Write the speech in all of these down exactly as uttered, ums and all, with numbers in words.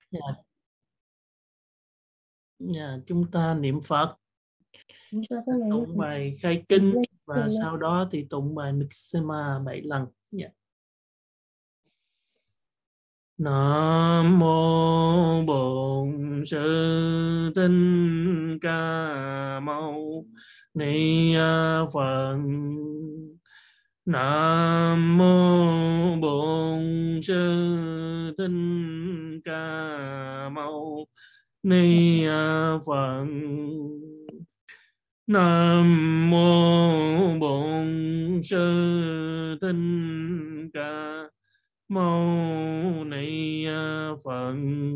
Dạ, dạ, chúng ta niệm Phật, Chúng ta có lẽ tụng là bài khai kinh Let's và go. sau đó thì tụng bài Mixema bảy lần. Dạ. Nam mô Bổn Sư Thích Ca Mâu Ni Phật. Nam mô Bổn Sư Thích Ca Mâu Ni Phật. Nam mô Bổn Sư Thích Ca Mâu Ni Phật.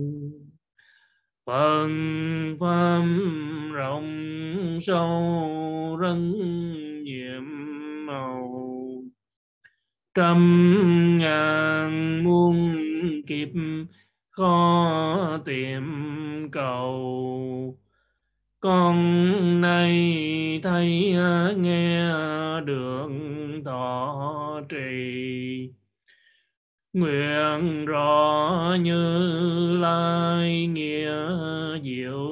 Phật pháp rộng sâu rất nhiệm màu, trăm ngàn muôn kiếp khó tìm cầu. Con nay thấy nghe được thọ trì, nguyện rõ Như Lai nghĩa diệu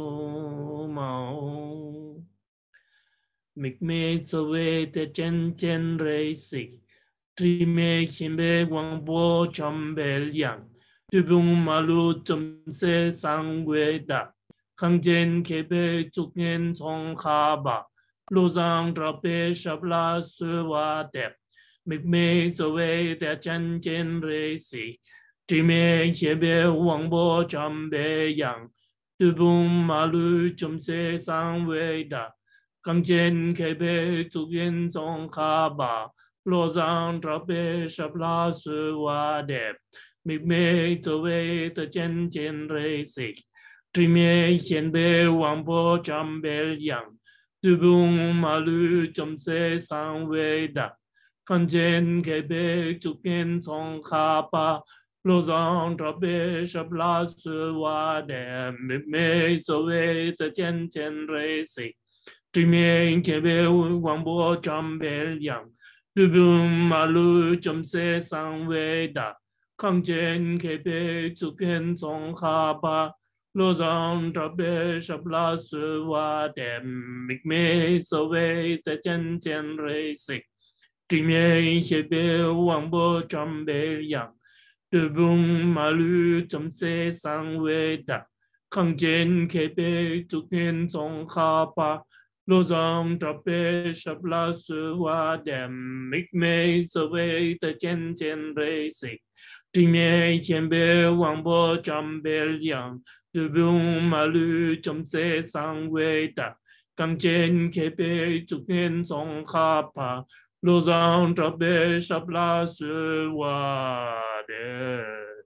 màu. Mịch mê sơ vê tê chen chen rê xì, tri mê chim bê quang bố chom bê yang, tu bung ma lu chom se sang quê đà, khang chen kê bê chúc ngên chong kha bà, lô giang tra bê sắp la sư wa đẹp. Mịch mê sơ vê tê chen chen rê xì, tri mê chim bê quang bố chom bê yang, tu bung ma lu chom se sang quê đà, khang chen kê bê chúc ngên chong kha bà, lô giang tra bê sắp la sư wa đẹp. Mịch mê sơ vê tê chen chen rê xì, tri mê hiền bê quang bố chom bê yang, tu bung ma lu chom se sang vê đà, khang chen kê bê chúc ngên chong kha bà, lô giang tra bê sắp la sư wa đẹp. Mịch mê sơ vê tê chen chen rê xì, tri mê hiền bê quang bố chom bê yang, tu bung ma lu chom se sang vê đà, khang chen kê bê chúc ngên chong kha bà, lô giang tra bê sắp la sư wa đẹp. Mịch mê sơ vê tê chen chen rê xì, tri mê hiền bê quang bố chom bê yang, tu bung ma lu chom se sang vê đà, khang chen kê bê chúc ngên chong kha bà, lô giang tra bê sắp la sư wa đẹp. Mịch mê sơ vê tê chen chen rê xì, tri mê hiền bê quang bố chom bê yang, tu bung ma lu chom se sang vê đà, khang chen kê bê chúc ngên chong kha bà, lô giang tra bê sắp la sư wa đẹp.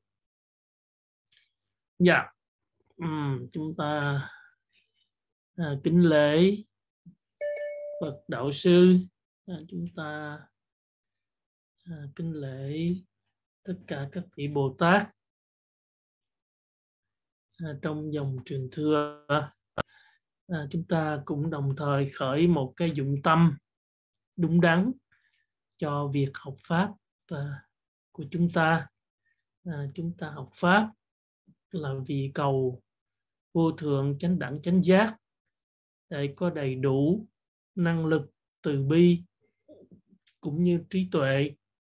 Dạ, uhm, chúng ta à, kính lễ Phật đạo sư, à, chúng ta à, kính lễ tất cả các vị Bồ Tát à, trong dòng truyền thừa. À, chúng ta cũng đồng thời khởi một cái dụng tâm đúng đắn cho việc học pháp à, của chúng ta. À, chúng ta học pháp là vì cầu vô thượng chánh đẳng chánh giác, để có đầy đủ năng lực từ bi cũng như trí tuệ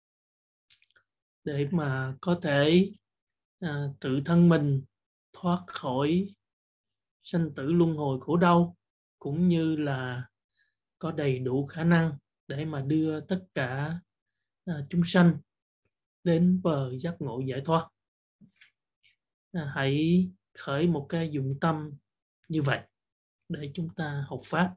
để mà có thể à, tự thân mình thoát khỏi sanh tử luân hồi khổ đau, cũng như là có đầy đủ khả năng để mà đưa tất cả à, chúng sanh đến bờ giác ngộ giải thoát. À, hãy khởi một cái dụng tâm như vậy để chúng ta học pháp.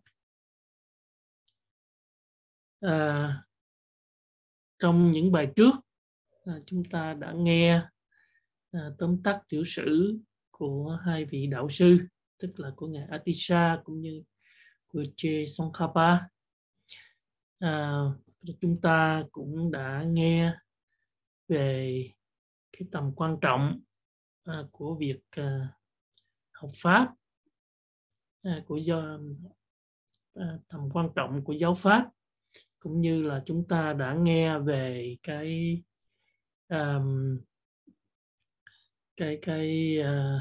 À, trong những bài trước à, chúng ta đã nghe à, tóm tắt tiểu sử của hai vị đạo sư, tức là của ngài Atisha cũng như của Che Tsongkhapa. À, chúng ta cũng đã nghe về cái tầm quan trọng à, của việc à, học pháp, à, của do à, tầm quan trọng của giáo pháp, cũng như là chúng ta đã nghe về cái um, cái cái uh,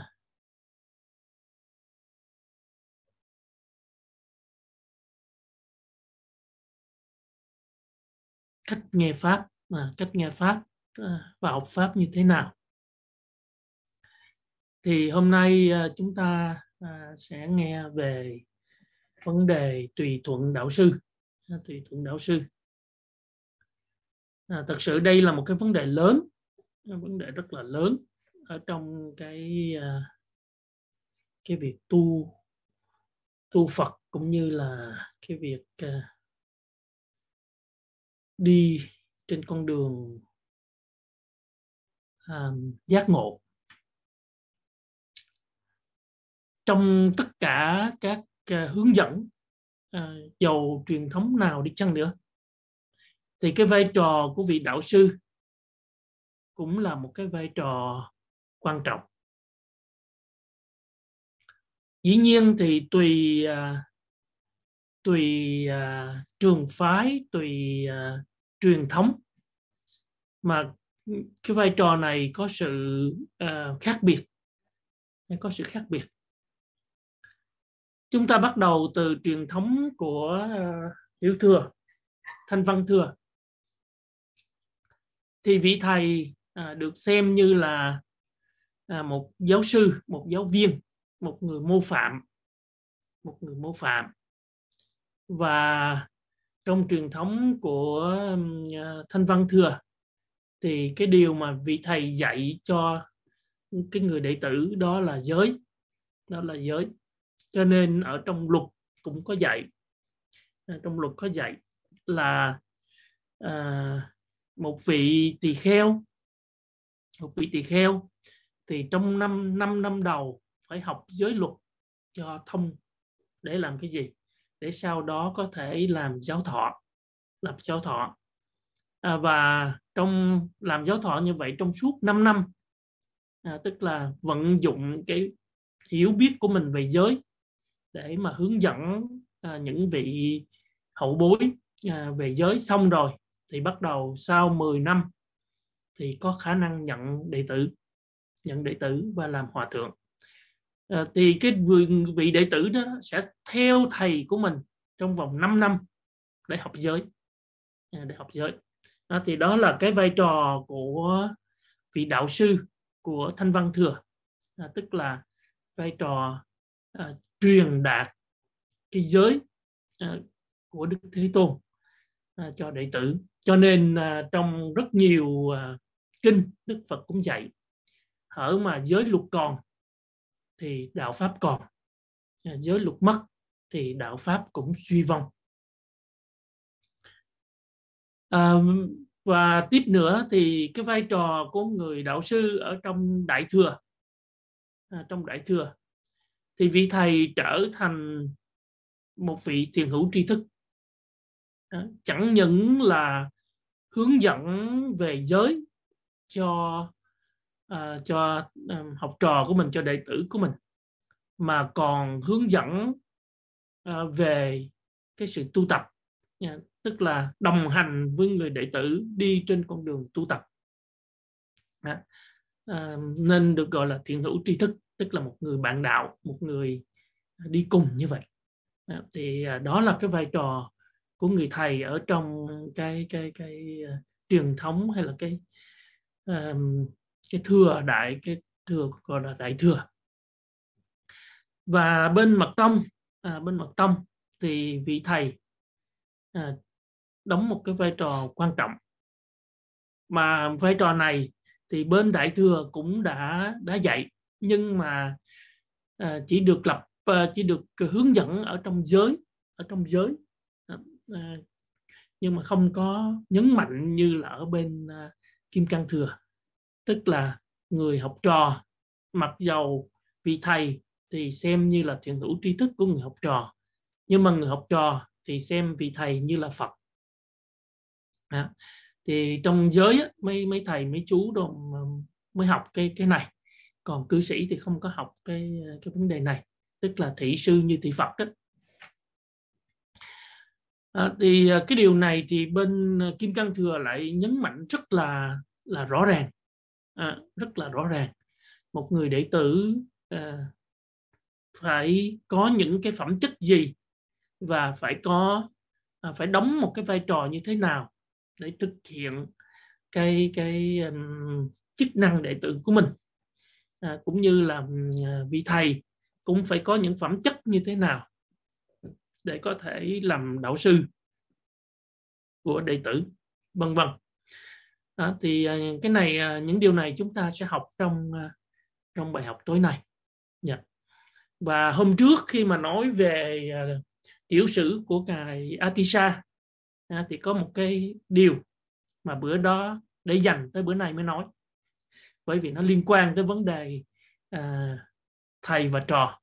cách nghe pháp, à, cách nghe pháp uh, và học pháp như thế nào. Thì hôm nay uh, chúng ta uh, sẽ nghe về vấn đề tùy thuận đạo sư. Uh, tùy thuận đạo sư. À, thật sự đây là một cái vấn đề lớn, vấn đề rất là lớn ở trong cái uh, cái việc tu tu Phật, cũng như là cái việc uh, đi trên con đường uh, giác ngộ. Trong tất cả các uh, hướng dẫn uh, dầu truyền thống nào đi chăng nữa, thì cái vai trò của vị đạo sư cũng là một cái vai trò quan trọng. Dĩ nhiên thì tùy uh, tùy uh, trường phái, tùy uh, truyền thống mà cái vai trò này có sự uh, khác biệt, có sự khác biệt. Chúng ta bắt đầu từ truyền thống của uh, Hiếu Thừa, Thanh Văn Thừa. Thì vị thầy uh, được xem như là uh, một giáo sư, một giáo viên, một người mô phạm, một người mô phạm. Và trong truyền thống của uh, Thanh Văn Thừa thì cái điều mà vị thầy dạy cho cái người đệ tử đó là giới, đó là giới. Cho nên ở trong luật cũng có dạy, trong luật có dạy là à, một vị tỳ kheo, một vị tỳ kheo thì trong năm năm năm đầu phải học giới luật cho thông, để làm cái gì? Để sau đó có thể làm giáo thọ, làm giáo thọ. À, và trong làm giáo thọ như vậy trong suốt năm năm, à, tức là vận dụng cái hiểu biết của mình về giới để mà hướng dẫn à, những vị hậu bối à, về giới. Xong rồi thì bắt đầu sau mười năm thì có khả năng nhận đệ tử, nhận đệ tử và làm hòa thượng. À, thì cái vị đệ tử đó sẽ theo thầy của mình trong vòng năm năm để học giới, à, để học giới. À, thì đó là cái vai trò của vị đạo sư của Thanh Văn Thừa, à, tức là vai trò à, truyền đạt cái giới à, của Đức Thế Tôn à, cho đệ tử. Cho nên à, trong rất nhiều à, kinh Đức Phật cũng dạy, hở mà giới luật còn thì đạo pháp còn, à, giới luật mất thì đạo pháp cũng suy vong. À, và tiếp nữa thì cái vai trò của người đạo sư ở trong Đại Thừa, à, trong Đại Thừa thì vị thầy trở thành một vị thiền hữu tri thức, à, chẳng những là hướng dẫn về giới cho à, cho à, học trò của mình, cho đệ tử của mình, mà còn hướng dẫn à, về cái sự tu tập, à, tức là đồng hành với người đệ tử đi trên con đường tu tập. À, à, nên được gọi là thiền hữu tri thức, tức là một người bạn đạo, một người đi cùng như vậy. À, thì à, đó là cái vai trò của người thầy ở trong cái cái cái uh, truyền thống, hay là cái uh, cái thừa đại, cái thừa gọi là Đại Thừa. Và bên Mật Tông, à, bên Mật Tông thì vị thầy à, đóng một cái vai trò quan trọng, mà vai trò này thì bên Đại Thừa cũng đã đã dạy, nhưng mà à, chỉ được lập à, chỉ được hướng dẫn ở trong giới, ở trong giới à, nhưng mà không có nhấn mạnh như là ở bên à, Kim Cang Thừa. Tức là người học trò, mặc dầu vị thầy thì xem như là thiền hữu tri thức của người học trò, nhưng mà người học trò thì xem vị thầy như là Phật. À, thì trong giới á, mấy mấy thầy mấy chú đồ mới học cái cái này, còn cư sĩ thì không có học cái cái vấn đề này, tức là thị sư như thị Phật đó. À, thì cái điều này thì bên Kim Cang Thừa lại nhấn mạnh rất là là rõ ràng, à, rất là rõ ràng. một người đệ tử à, phải có những cái phẩm chất gì và phải có à, phải đóng một cái vai trò như thế nào để thực hiện cái cái um, chức năng đệ tử của mình, à, cũng như là uh, vị thầy cũng phải có những phẩm chất như thế nào để có thể làm đạo sư của đệ tử, vân vân. À, thì uh, cái này uh, những điều này chúng ta sẽ học trong uh, trong bài học tối nay. Yeah. Và hôm trước khi mà nói về uh, tiểu sử của ngài Atisha, à, thì có một cái điều mà bữa đó để dành tới bữa nay mới nói, bởi vì nó liên quan tới vấn đề à, thầy và trò.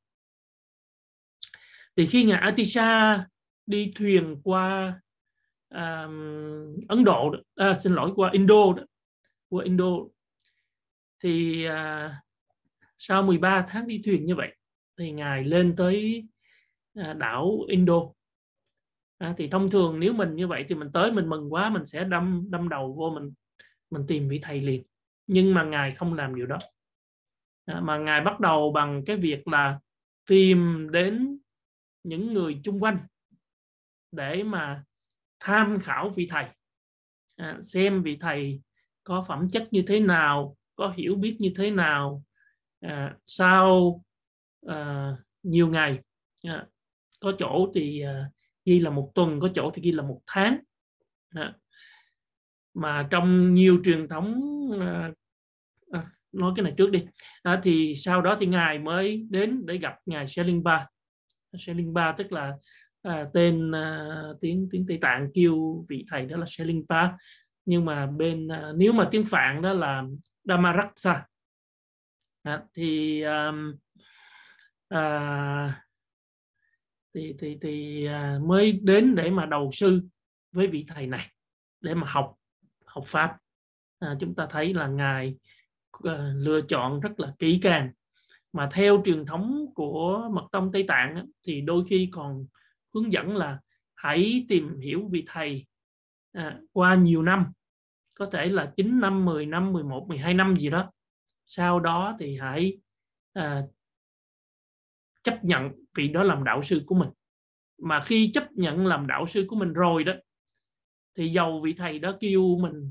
Thì khi ngài Atisha đi thuyền qua à, Ấn Độ, à, xin lỗi qua Indo, qua Indo thì à, sau mười ba tháng đi thuyền như vậy thì ngài lên tới à, đảo Indo. À, thì thông thường nếu mình như vậy thì mình tới mình mừng quá, mình sẽ đâm đâm đầu vô mình mình tìm vị thầy liền. Nhưng mà ngài không làm điều đó, à, mà ngài bắt đầu bằng cái việc là tìm đến những người chung quanh để mà tham khảo vị thầy, à, xem vị thầy có phẩm chất như thế nào, có hiểu biết như thế nào. À, sau à, nhiều ngày, à, có chỗ thì à, ghi là một tuần, có chỗ thì ghi là một tháng. À, mà trong nhiều truyền thống, à, à, nói cái này trước đi, à, thì sau đó thì ngài mới đến để gặp ngài Shailimba. Shailimba tức là à, tên à, tiếng tiếng Tây Tạng kêu vị thầy đó là Shailimba, nhưng mà bên à, nếu mà tiếng Phạn đó là Dhammaraksa. À, thì um, à, thì thì thì à, mới đến để mà đầu sư với vị thầy này để mà học học pháp. À, chúng ta thấy là ngài à, lựa chọn rất là kỹ càng, mà theo truyền thống của mật tông Tây Tạng thì đôi khi còn hướng dẫn là hãy tìm hiểu vị thầy à, qua nhiều năm, có thể là chín năm, mười năm, mười một, mười hai năm gì đó. Sau đó thì hãy à, chấp nhận vị đó làm đạo sư của mình. Mà khi chấp nhận làm đạo sư của mình rồi đó, thì dầu vị thầy đó kêu mình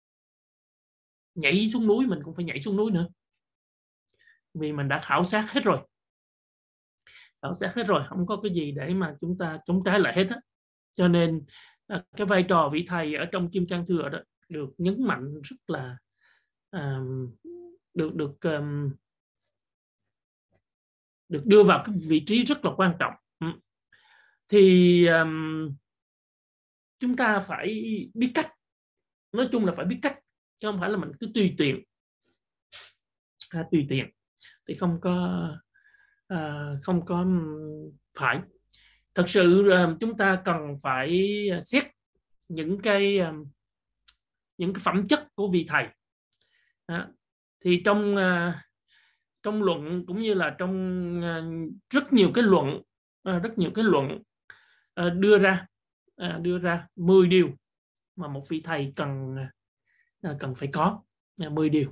nhảy xuống núi, mình cũng phải nhảy xuống núi nữa, vì mình đã khảo sát hết rồi. Khảo sát hết rồi, không có cái gì để mà chúng ta chống trái lại hết á. Cho nên cái vai trò vị thầy ở trong Kim Cang Thừa đó được nhấn mạnh rất là uh, được được um, được đưa vào cái vị trí rất là quan trọng. Thì um, chúng ta phải biết cách, nói chung là phải biết cách, chứ không phải là mình cứ tùy tiện. À, tùy tiện thì không có à, không có phải. Thật sự uh, chúng ta cần phải xét những cái uh, những cái phẩm chất của vị thầy. À, thì trong uh, trong luận cũng như là trong uh, rất nhiều cái luận uh, rất nhiều cái luận uh, đưa ra uh, đưa ra mười điều mà một vị thầy cần uh, cần phải có. uh, mười điều.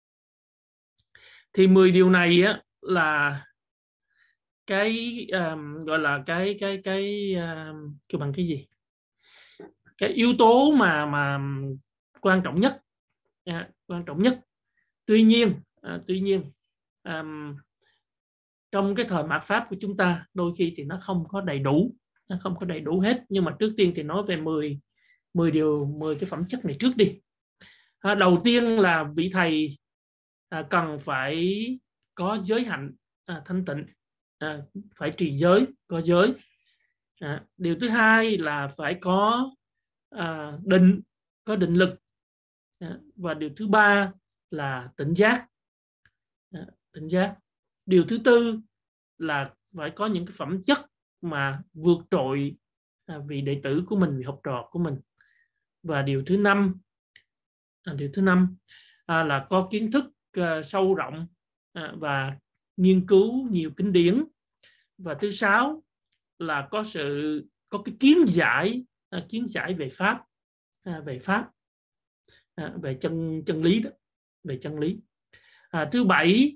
Thì mười điều này á là cái um, gọi là cái cái cái um, kêu bằng cái gì, cái yếu tố mà mà quan trọng nhất, à, quan trọng nhất. Tuy nhiên à, tuy nhiên um, trong cái thời mạt pháp của chúng ta đôi khi thì nó không có đầy đủ, nó không có đầy đủ hết. Nhưng mà trước tiên thì nói về mười mười điều, mười cái phẩm chất này trước đi. À, đầu tiên là vị thầy à, cần phải có giới hạnh à, thanh tịnh, à, phải trì giới, có giới. À, điều thứ hai là phải có à, định, có định lực. À, và điều thứ ba là tỉnh giác. À, tỉnh giác. Điều thứ tư là phải có những cái phẩm chất mà vượt trội à, vị đệ tử của mình, vị học trò của mình. Và điều thứ năm à, điều thứ năm à, là có kiến thức à, sâu rộng à, và nghiên cứu nhiều kinh điển. Và thứ sáu là có sự có cái kiến giải à, kiến giải về pháp, à, về pháp à, về chân chân lý đó, về chân lý. À, thứ bảy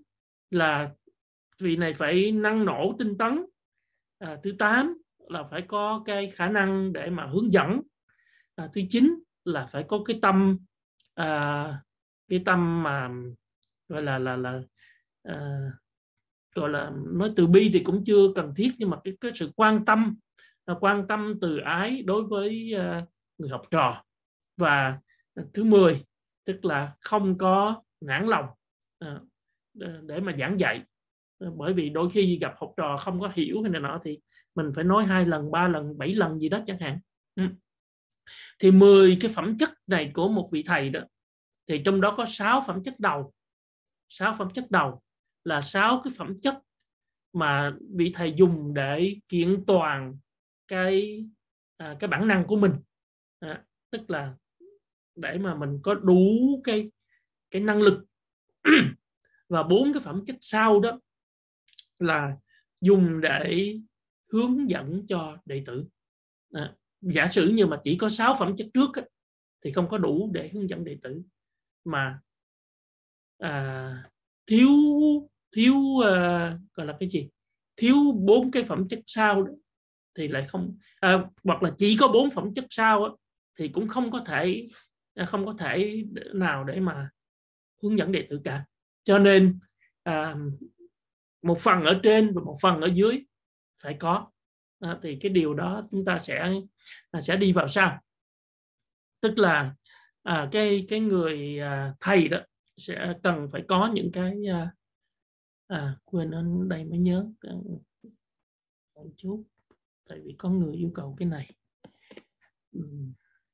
là vị này phải năng nổ tinh tấn. À, thứ tám là phải có cái khả năng để mà hướng dẫn. À, thứ chín là phải có cái tâm à, cái tâm mà gọi là là là à, gọi là nói từ bi thì cũng chưa cần thiết, nhưng mà cái, cái sự quan tâm quan tâm từ ái đối với uh, người học trò. Và thứ mười tức là không có nản lòng uh, để mà giảng dạy, uh, bởi vì đôi khi gặp học trò không có hiểu hay này nọ thì mình phải nói hai lần, ba lần, bảy lần gì đó chẳng hạn. Ừ. Thì mười cái phẩm chất này của một vị thầy đó, thì trong đó có sáu phẩm chất đầu. Sáu phẩm chất đầu là sáu cái phẩm chất mà vị thầy dùng để kiện toàn cái à, cái bản năng của mình. À, tức là để mà mình có đủ cái cái năng lực. Và bốn cái phẩm chất sau đó là dùng để hướng dẫn cho đệ tử. À, giả sử như mà chỉ có sáu phẩm chất trước á, thì không có đủ để hướng dẫn đệ tử, mà à, thiếu thiếu uh, gọi là cái gì thiếu bốn cái phẩm chất sau đó, thì lại không à, hoặc là chỉ có bốn phẩm chất sau đó, thì cũng không có thể không có thể nào để mà hướng dẫn đệ tử cả. Cho nên à, một phần ở trên và một phần ở dưới phải có. À, thì cái điều đó chúng ta sẽ sẽ đi vào sau. Tức là à, cái cái người à, thầy đó sẽ cần phải có những cái à, à, quên ở đây mới nhớ một chút, tại vì có người yêu cầu cái này. uhm.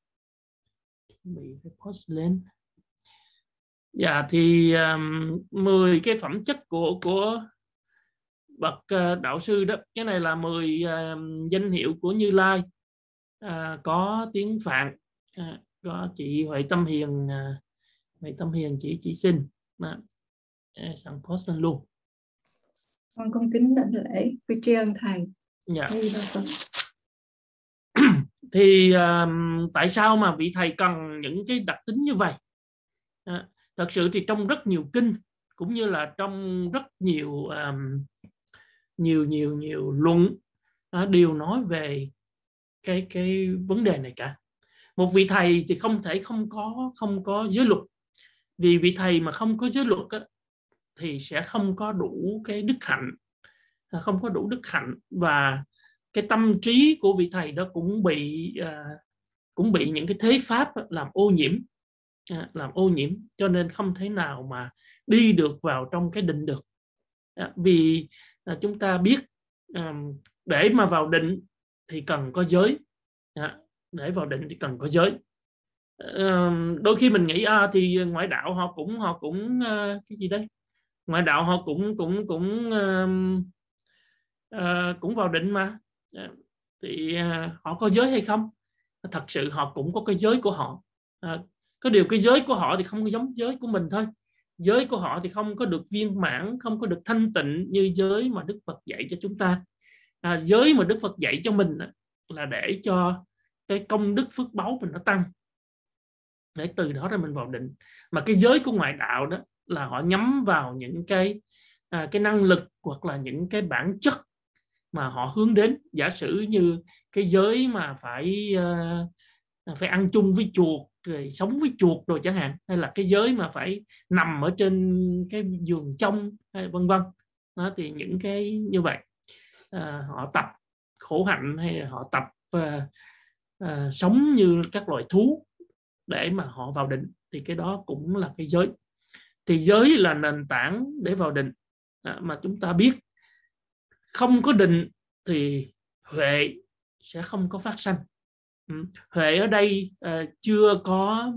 Bị cái post lên. Dạ thì um, mười cái phẩm chất của của bậc uh, đạo sư đó, cái này là mười uh, danh hiệu của Như Lai. Uh, có tiếng Phạn, uh, có chị Huệ Tâm Hiền, uh, Huệ Tâm Hiền chị chị xin uh, sẵn post lên luôn. Con cung kính đảnh lễ quy tri ân thầy. Dạ. Dạ. Thì uh, tại sao mà vị thầy cần những cái đặc tính như vậy? À, thật sự thì trong rất nhiều kinh cũng như là trong rất nhiều um, nhiều nhiều nhiều luận uh, đều nói về cái cái vấn đề này cả. Một vị thầy thì không thể không có không có giới luật, vì vị thầy mà không có giới luật á, thì sẽ không có đủ cái đức hạnh, không có đủ đức hạnh, và cái tâm trí của vị thầy đó cũng bị uh, cũng bị những cái thế pháp làm ô nhiễm, uh, làm ô nhiễm, cho nên không thể nào mà đi được vào trong cái định được. Uh, vì uh, chúng ta biết uh, để mà vào định thì cần có giới, uh, để vào định thì cần có giới. Uh, đôi khi mình nghĩ à, thì ngoại đạo họ cũng họ cũng uh, cái gì đấy, ngoại đạo họ cũng cũng cũng uh, uh, cũng vào định mà, uh, thì uh, họ có giới hay không? Thật sự họ cũng có cái giới của họ. Uh, có điều cái giới của họ thì không giống giới của mình thôi. Giới của họ thì không có được viên mãn, không có được thanh tịnh như giới mà Đức Phật dạy cho chúng ta. À, giới mà Đức Phật dạy cho mình là để cho cái công đức phước báu mình nó tăng, để từ đó ra mình vào định. Mà cái giới của ngoại đạo đó là họ nhắm vào những cái à, cái năng lực hoặc là những cái bản chất mà họ hướng đến. Giả sử như cái giới mà phải uh, phải ăn chung với chuột, rồi sống với chuột rồi chẳng hạn, hay là cái giới mà phải nằm ở trên cái giường trong, hay vân vân. Đó, thì những cái như vậy uh, họ tập khổ hạnh, hay là họ tập uh, uh, sống như các loài thú để mà họ vào định, thì cái đó cũng là cái giới. Thì giới là nền tảng để vào định. À, mà chúng ta biết không có định thì huệ sẽ không có phát sanh. Ừ. Huệ ở đây à, chưa có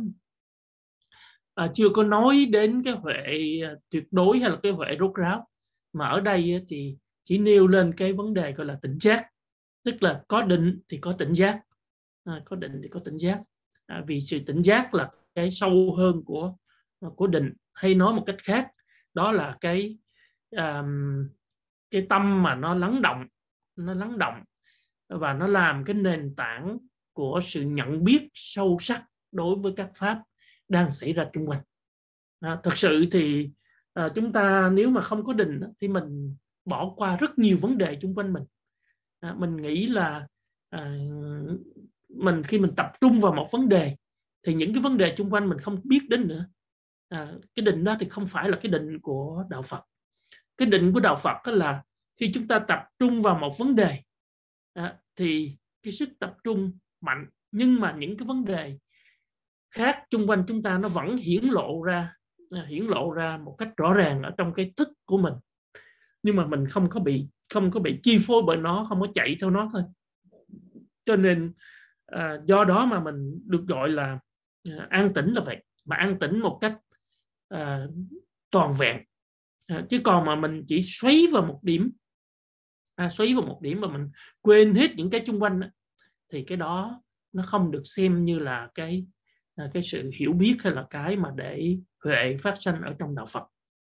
à, chưa có nói đến cái huệ tuyệt đối hay là cái huệ rốt ráo, mà ở đây thì chỉ nêu lên cái vấn đề gọi là tỉnh giác. Tức là có định thì có tỉnh giác, à, có định thì có tỉnh giác. À, vì sự tỉnh giác là cái sâu hơn của của định, hay nói một cách khác đó là cái um, cái tâm mà nó lắng động, nó lắng động và nó làm cái nền tảng của sự nhận biết sâu sắc đối với các pháp đang xảy ra xung quanh. À, thật sự thì à, chúng ta nếu mà không có định thì mình bỏ qua rất nhiều vấn đề xung quanh mình. À, mình nghĩ là à, mình khi mình tập trung vào một vấn đề thì những cái vấn đề xung quanh mình không biết đến nữa. À, cái định đó thì không phải là cái định của đạo Phật. Cái định của đạo Phật đó là khi chúng ta tập trung vào một vấn đề à, thì cái sức tập trung mạnh, nhưng mà những cái vấn đề khác xung quanh chúng ta nó vẫn hiển lộ ra à, hiển lộ ra một cách rõ ràng ở trong cái thức của mình, nhưng mà mình không có bị không có bị chi phối bởi nó, không có chạy theo nó thôi. Cho nên à, do đó mà mình được gọi là à, an tĩnh là vậy, mà an tĩnh một cách à, toàn vẹn. À, chứ còn mà mình chỉ xoáy vào một điểm à, xoáy vào một điểm mà mình quên hết những cái xung quanh đó, thì cái đó nó không được xem như là cái à, cái sự hiểu biết hay là cái mà để huệ phát sanh ở trong đạo Phật.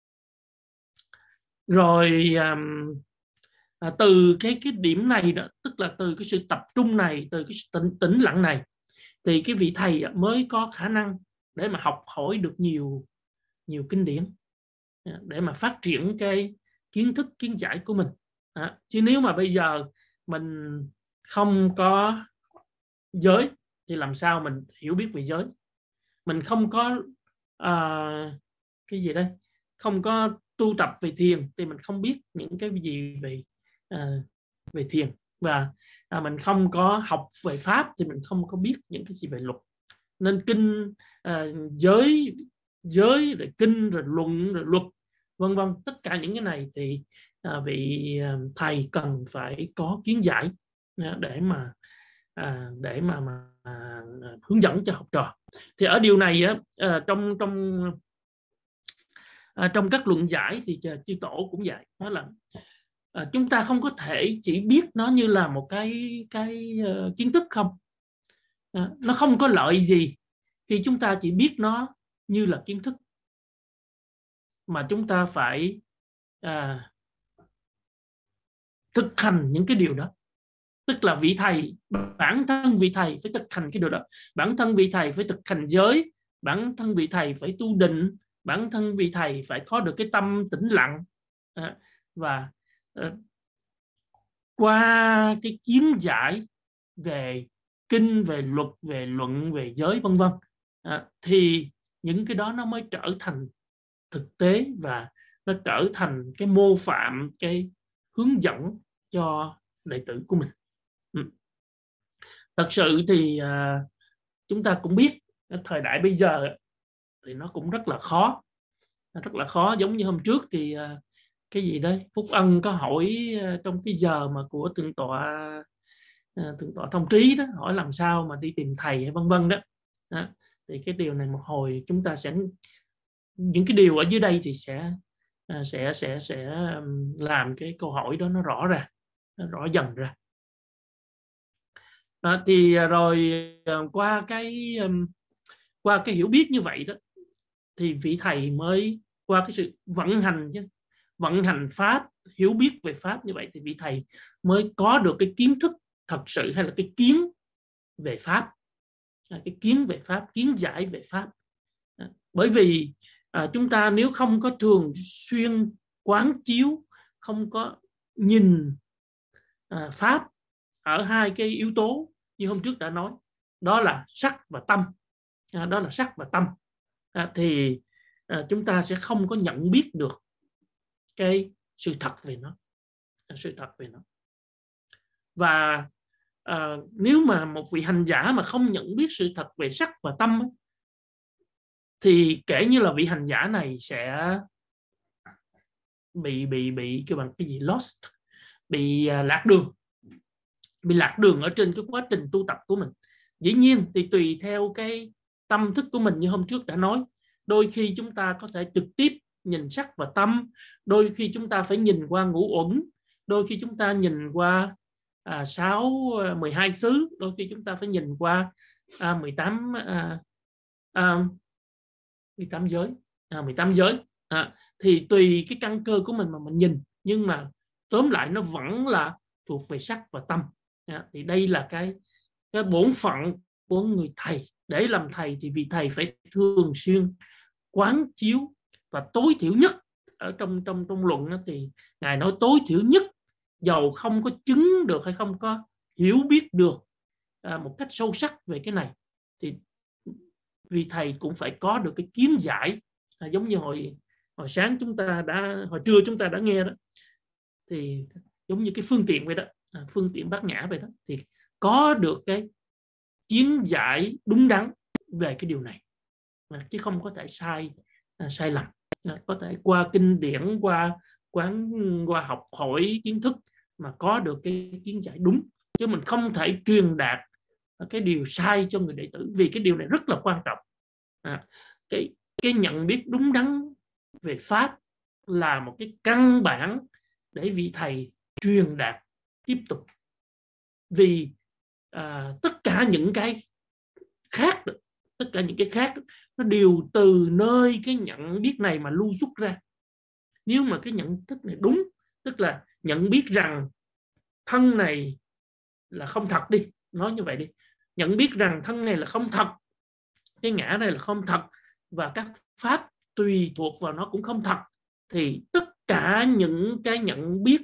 Rồi à, à, từ cái cái điểm này đó, tức là từ cái sự tập trung này, từ cái tĩnh, tĩnh lặng này, thì cái vị thầy mới có khả năng để mà học hỏi được nhiều nhiều kinh điển, để mà phát triển cái kiến thức kiến giải của mình. À, chứ nếu mà bây giờ mình không có giới thì làm sao mình hiểu biết về giới? Mình không có à, cái gì đây? Không có tu tập về thiền thì mình không biết những cái gì về à, về thiền, và à, mình không có học về pháp thì mình không có biết những cái gì về luật. Nên kinh à, giới giới rồi kinh rồi luận rồi luật vân vân, tất cả những cái này thì à, vị à, thầy cần phải có kiến giải à, để mà à, để mà, mà à, hướng dẫn cho học trò. Thì ở điều này á, à, trong trong à, trong các luận giải thì chư tổ cũng vậy, đó là à, chúng ta không có thể chỉ biết nó như là một cái cái uh, kiến thức không. À, nó không có lợi gì khi chúng ta chỉ biết nó như là kiến thức, mà chúng ta phải à, thực hành những cái điều đó. Tức là vị thầy, bản thân vị thầy phải thực hành cái điều đó, bản thân vị thầy phải thực hành giới, bản thân vị thầy phải tu định, bản thân vị thầy phải có được cái tâm tĩnh lặng à, và à, qua cái kiến giải về kinh, về luật, về luận, về giới vân vân à, thì những cái đó nó mới trở thành thực tế và nó trở thành cái mô phạm, cái hướng dẫn cho đệ tử của mình. Ừ. Thật sự thì à, chúng ta cũng biết thời đại bây giờ thì nó cũng rất là khó, rất là khó. Giống như hôm trước thì à, cái gì đấy Phúc Ân có hỏi à, trong cái giờ mà của thượng tọa à, thượng tọa Thông Trí đó, hỏi làm sao mà đi tìm thầy hay vân vân đó. đó thì cái điều này một hồi chúng ta sẽ, những cái điều ở dưới đây thì sẽ à, sẽ sẽ sẽ làm cái câu hỏi đó nó rõ ra, nó rõ dần ra. À, thì rồi qua cái qua cái hiểu biết như vậy đó, thì vị thầy mới qua cái sự vận hành chứ vận hành pháp, hiểu biết về pháp như vậy thì vị thầy mới có được cái kiến thức thật sự, hay là cái kiến về pháp, cái kiến về pháp, kiến giải về pháp. À, bởi vì à, chúng ta nếu không có thường xuyên quán chiếu, không có nhìn à, pháp ở hai cái yếu tố như hôm trước đã nói, đó là sắc và tâm, à, đó là sắc và tâm, à, thì à, chúng ta sẽ không có nhận biết được cái sự thật về nó, sự thật về nó. Và à, nếu mà một vị hành giả mà không nhận biết sự thật về sắc và tâm ấy, thì kể như là vị hành giả này sẽ bị bị bị cái bằng cái gì lost, bị à, lạc đường, bị lạc đường ở trên cái quá trình tu tập của mình. Dĩ nhiên thì tùy theo cái tâm thức của mình, như hôm trước đã nói, đôi khi chúng ta có thể trực tiếp nhìn sắc và tâm, đôi khi chúng ta phải nhìn qua ngũ uẩn, đôi khi chúng ta nhìn qua à, sáu, mười hai xứ, đôi khi chúng ta phải nhìn qua à, mười tám à, à, mười tám giới, à, mười tám giới. À, thì tùy cái căn cơ của mình mà mình nhìn, nhưng mà tóm lại nó vẫn là thuộc về sắc và tâm. À, thì đây là cái, cái bổn phận của người thầy. Để làm thầy thì vị thầy phải thường xuyên quán chiếu, và tối thiểu nhất ở trong trong trong luận đó, thì Ngài nói tối thiểu nhất dầu không có chứng được hay không có hiểu biết được à, một cách sâu sắc về cái này, thì vì thầy cũng phải có được cái kiến giải, à, giống như hồi hồi sáng chúng ta đã hồi trưa chúng ta đã nghe đó, thì giống như cái phương tiện vậy đó, à, phương tiện bát nhã vậy đó, thì có được cái kiến giải đúng đắn về cái điều này, à, chứ không có thể sai à, sai lầm, à, có thể qua kinh điển, qua quán qua học hỏi kiến thức mà có được cái kiến giải đúng, chứ mình không thể truyền đạt cái điều sai cho người đệ tử, vì cái điều này rất là quan trọng. À, cái cái nhận biết đúng đắn về pháp là một cái căn bản để vị thầy truyền đạt tiếp tục, vì à, tất cả những cái khác tất cả những cái khác nó đều từ nơi cái nhận biết này mà lưu xuất ra. Nếu mà cái nhận thức này đúng, tức là nhận biết rằng thân này là không thật đi, nói như vậy đi, nhận biết rằng thân này là không thật, cái ngã này là không thật, và các pháp tùy thuộc vào nó cũng không thật, thì tất cả những cái nhận biết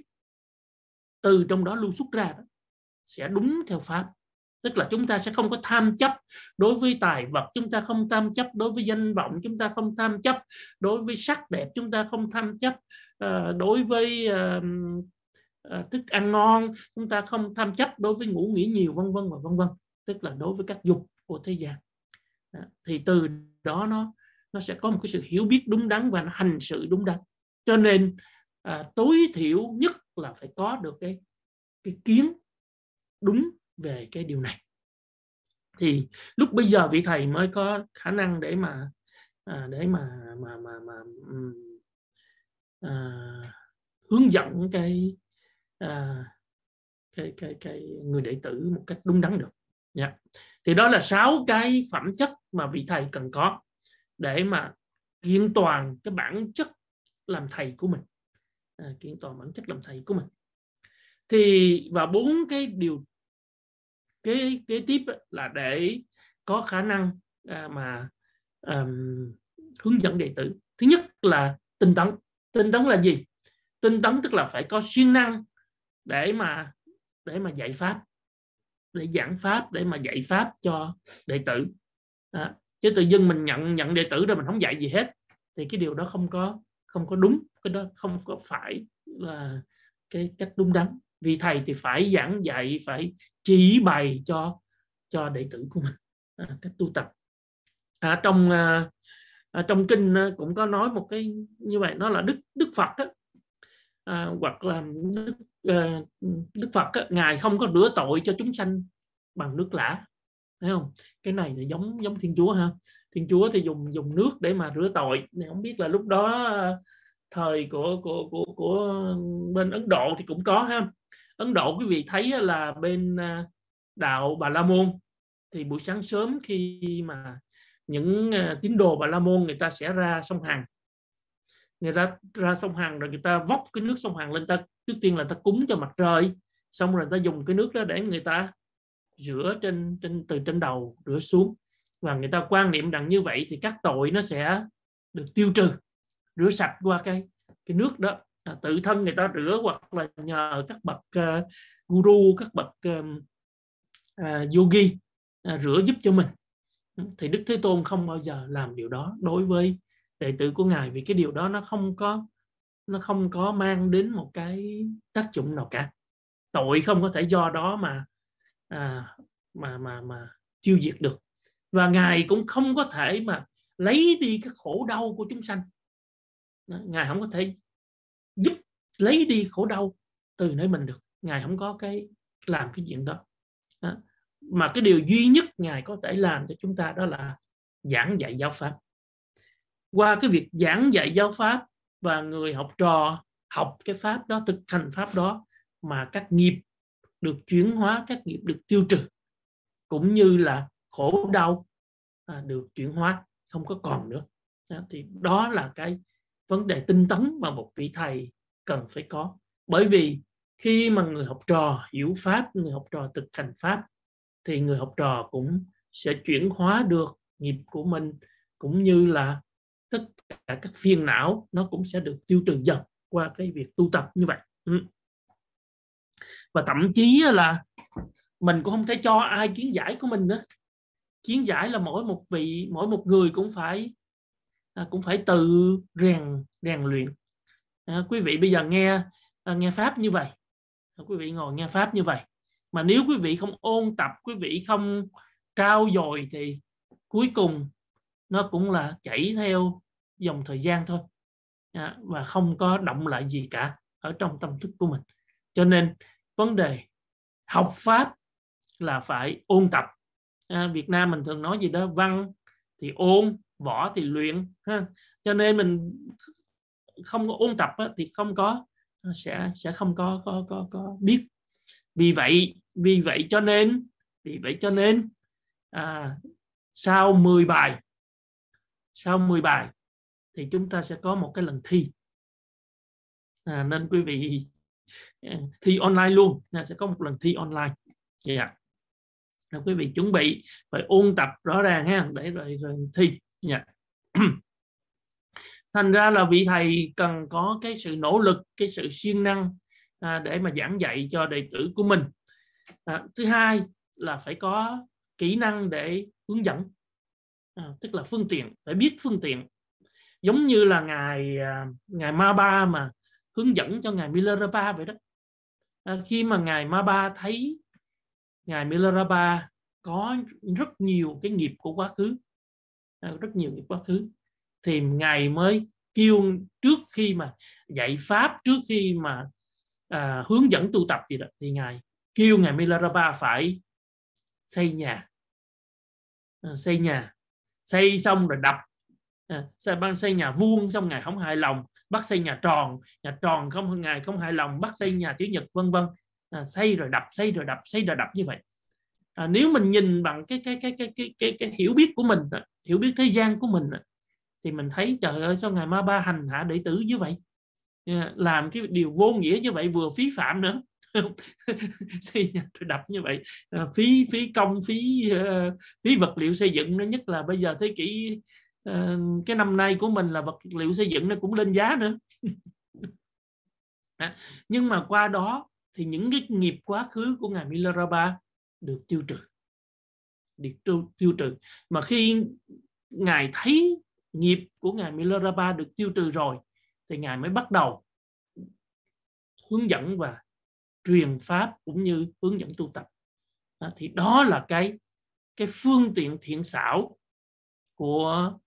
từ trong đó lưu xuất ra đó sẽ đúng theo pháp. Tức là chúng ta sẽ không có tham chấp đối với tài vật, chúng ta không tham chấp đối với danh vọng, chúng ta không tham chấp đối với sắc đẹp, chúng ta không tham chấp uh, đối với uh, uh, thức ăn ngon, chúng ta không tham chấp đối với ngủ nghỉ nhiều, vân vân và vân vân, tức là đối với các dục của thế gian. Uh, thì từ đó nó nó sẽ có một cái sự hiểu biết đúng đắn và nó hành sự đúng đắn. Cho nên uh, tối thiểu nhất là phải có được cái cái kiến đúng về cái điều này, thì lúc bây giờ vị thầy mới có khả năng để mà à, để mà mà mà, mà à, hướng dẫn cái, à, cái cái cái người đệ tử một cách đúng đắn được. Yeah. Thì đó là sáu cái phẩm chất mà vị thầy cần có để mà kiện toàn cái bản chất làm thầy của mình, à, kiện toàn bản chất làm thầy của mình. Thì và bốn cái điều kế kế tiếp là để có khả năng à, mà um, hướng dẫn đệ tử. Thứ nhất là tinh tấn. Tinh tấn là gì? Tinh tấn tức là phải có siêng năng để mà để mà dạy pháp, để giảng pháp, để mà dạy pháp cho đệ tử. À, chứ tự dưng mình nhận nhận đệ tử rồi mình không dạy gì hết thì cái điều đó không có không có đúng, cái đó không có phải là cái cách đúng đắn. Vì thầy thì phải giảng dạy, phải chỉ bày cho cho đệ tử của mình à, cách tu tập. À, trong à, trong kinh cũng có nói một cái như vậy, đó là Đức Đức Phật đó, à, hoặc là Đức, à, Đức Phật đó, ngài không có rửa tội cho chúng sanh bằng nước lã, thấy không? Cái này là giống giống Thiên Chúa ha. Thiên Chúa thì dùng dùng nước để mà rửa tội. Không biết là lúc đó thời của của của của bên Ấn Độ thì cũng có ha. Ấn Độ quý vị thấy là bên đạo Bà La Môn thì buổi sáng sớm khi mà những tín đồ Bà La Môn người ta sẽ ra sông Hằng, người ta ra sông Hằng rồi người ta vốc cái nước sông Hằng lên, ta trước tiên là ta cúng cho mặt trời, xong rồi ta dùng cái nước đó để người ta rửa trên trên từ trên đầu rửa xuống, và người ta quan niệm rằng như vậy thì các tội nó sẽ được tiêu trừ, rửa sạch qua cái cái nước đó. À, tự thân người ta rửa hoặc là nhờ các bậc uh, guru, các bậc uh, uh, yogi uh, rửa giúp cho mình. Thì Đức Thế Tôn không bao giờ làm điều đó đối với đệ tử của ngài, vì cái điều đó nó không có nó không có mang đến một cái tác dụng nào cả. Tội không có thể do đó mà à, mà mà mà tiêu diệt được, và ngài cũng không có thể mà lấy đi cái khổ đau của chúng sanh. Ngài không có thể giúp lấy đi khổ đau từ nơi mình được, ngài không có cái làm cái chuyện đó. Đó. Mà cái điều duy nhất ngài có thể làm cho chúng ta đó là giảng dạy giáo pháp. Qua cái việc giảng dạy giáo pháp và người học trò học cái pháp đó, thực hành pháp đó, mà các nghiệp được chuyển hóa, các nghiệp được tiêu trừ, cũng như là khổ đau à, được chuyển hóa, không có còn nữa. Đó, thì đó là cái vấn đề tinh tấn mà một vị thầy cần phải có. Bởi vì khi mà người học trò hiểu pháp, người học trò thực hành pháp, thì người học trò cũng sẽ chuyển hóa được nghiệp của mình, cũng như là tất cả các phiền não nó cũng sẽ được tiêu trừ dần qua cái việc tu tập như vậy. Ừ. Và thậm chí là mình cũng không thể cho ai kiến giải của mình nữa. Kiến giải là mỗi một vị, mỗi một người cũng phải à, cũng phải tự rèn rèn luyện. À, quý vị bây giờ nghe à, nghe pháp như vậy, à, quý vị ngồi nghe pháp như vậy, mà nếu quý vị không ôn tập, quý vị không trau dồi thì cuối cùng nó cũng là chảy theo dòng thời gian thôi, à, và không có động lại gì cả ở trong tâm thức của mình. Cho nên vấn đề học pháp là phải ôn tập. À, Việt Nam mình thường nói gì đó, văn thì ôn, võ thì luyện ha. Cho nên mình không có ôn tập á, thì không có sẽ sẽ không có có có có biết. Vì vậy vì vậy cho nên vì vậy cho nên à, sau mười bài sau mười bài thì chúng ta sẽ có một cái lần thi. À, nên quý vị thi online luôn, sẽ có một lần thi online. Yeah. Quý vị chuẩn bị phải ôn tập rõ ràng ha, để rồi, rồi thi. Yeah. Thành ra là vị thầy cần có cái sự nỗ lực, cái sự siêng năng à, để mà giảng dạy cho đệ tử của mình. À, thứ hai là phải có kỹ năng để hướng dẫn, à, tức là phương tiện, phải biết phương tiện. Giống như là ngài ngài Ma Ba mà hướng dẫn cho ngài Milarepa vậy đó. À, khi mà ngài Ma Ba thấy ngài Milarepa có rất nhiều cái nghiệp của quá khứ, à, rất nhiều nghiệp quá khứ, thì ngài mới kêu, trước khi mà dạy pháp, trước khi mà à, hướng dẫn tu tập gì đó, thì ngài kêu ngài Milarepa phải xây nhà, à, xây nhà, xây xong rồi đập. À, xây nhà vuông xong ngài không hài lòng, bắt xây nhà tròn, nhà tròn không ngài không hài lòng, bắt xây nhà chữ nhật, vân vân. À, xây rồi đập, xây rồi đập, xây rồi đập như vậy. À, nếu mình nhìn bằng cái cái cái cái cái cái, cái hiểu biết của mình, hiểu biết thế gian của mình, thì mình thấy trời ơi, sao ngài Ma Ba hành hạ đệ tử như vậy, à, làm cái điều vô nghĩa như vậy, vừa phí phạm nữa. Xây nhà rồi đập như vậy, à, phí phí công, phí uh, phí vật liệu xây dựng. Nó nhất là bây giờ thế kỷ uh, cái năm nay của mình là vật liệu xây dựng nó cũng lên giá nữa. À, nhưng mà qua đó thì những cái nghiệp quá khứ của ngài Milarepa được tiêu trừ, được tiêu, tiêu trừ. Mà khi ngài thấy nghiệp của ngài Milarepa được tiêu trừ rồi, thì ngài mới bắt đầu hướng dẫn và truyền pháp cũng như hướng dẫn tu tập. À, thì đó là cái cái phương tiện thiện xảo của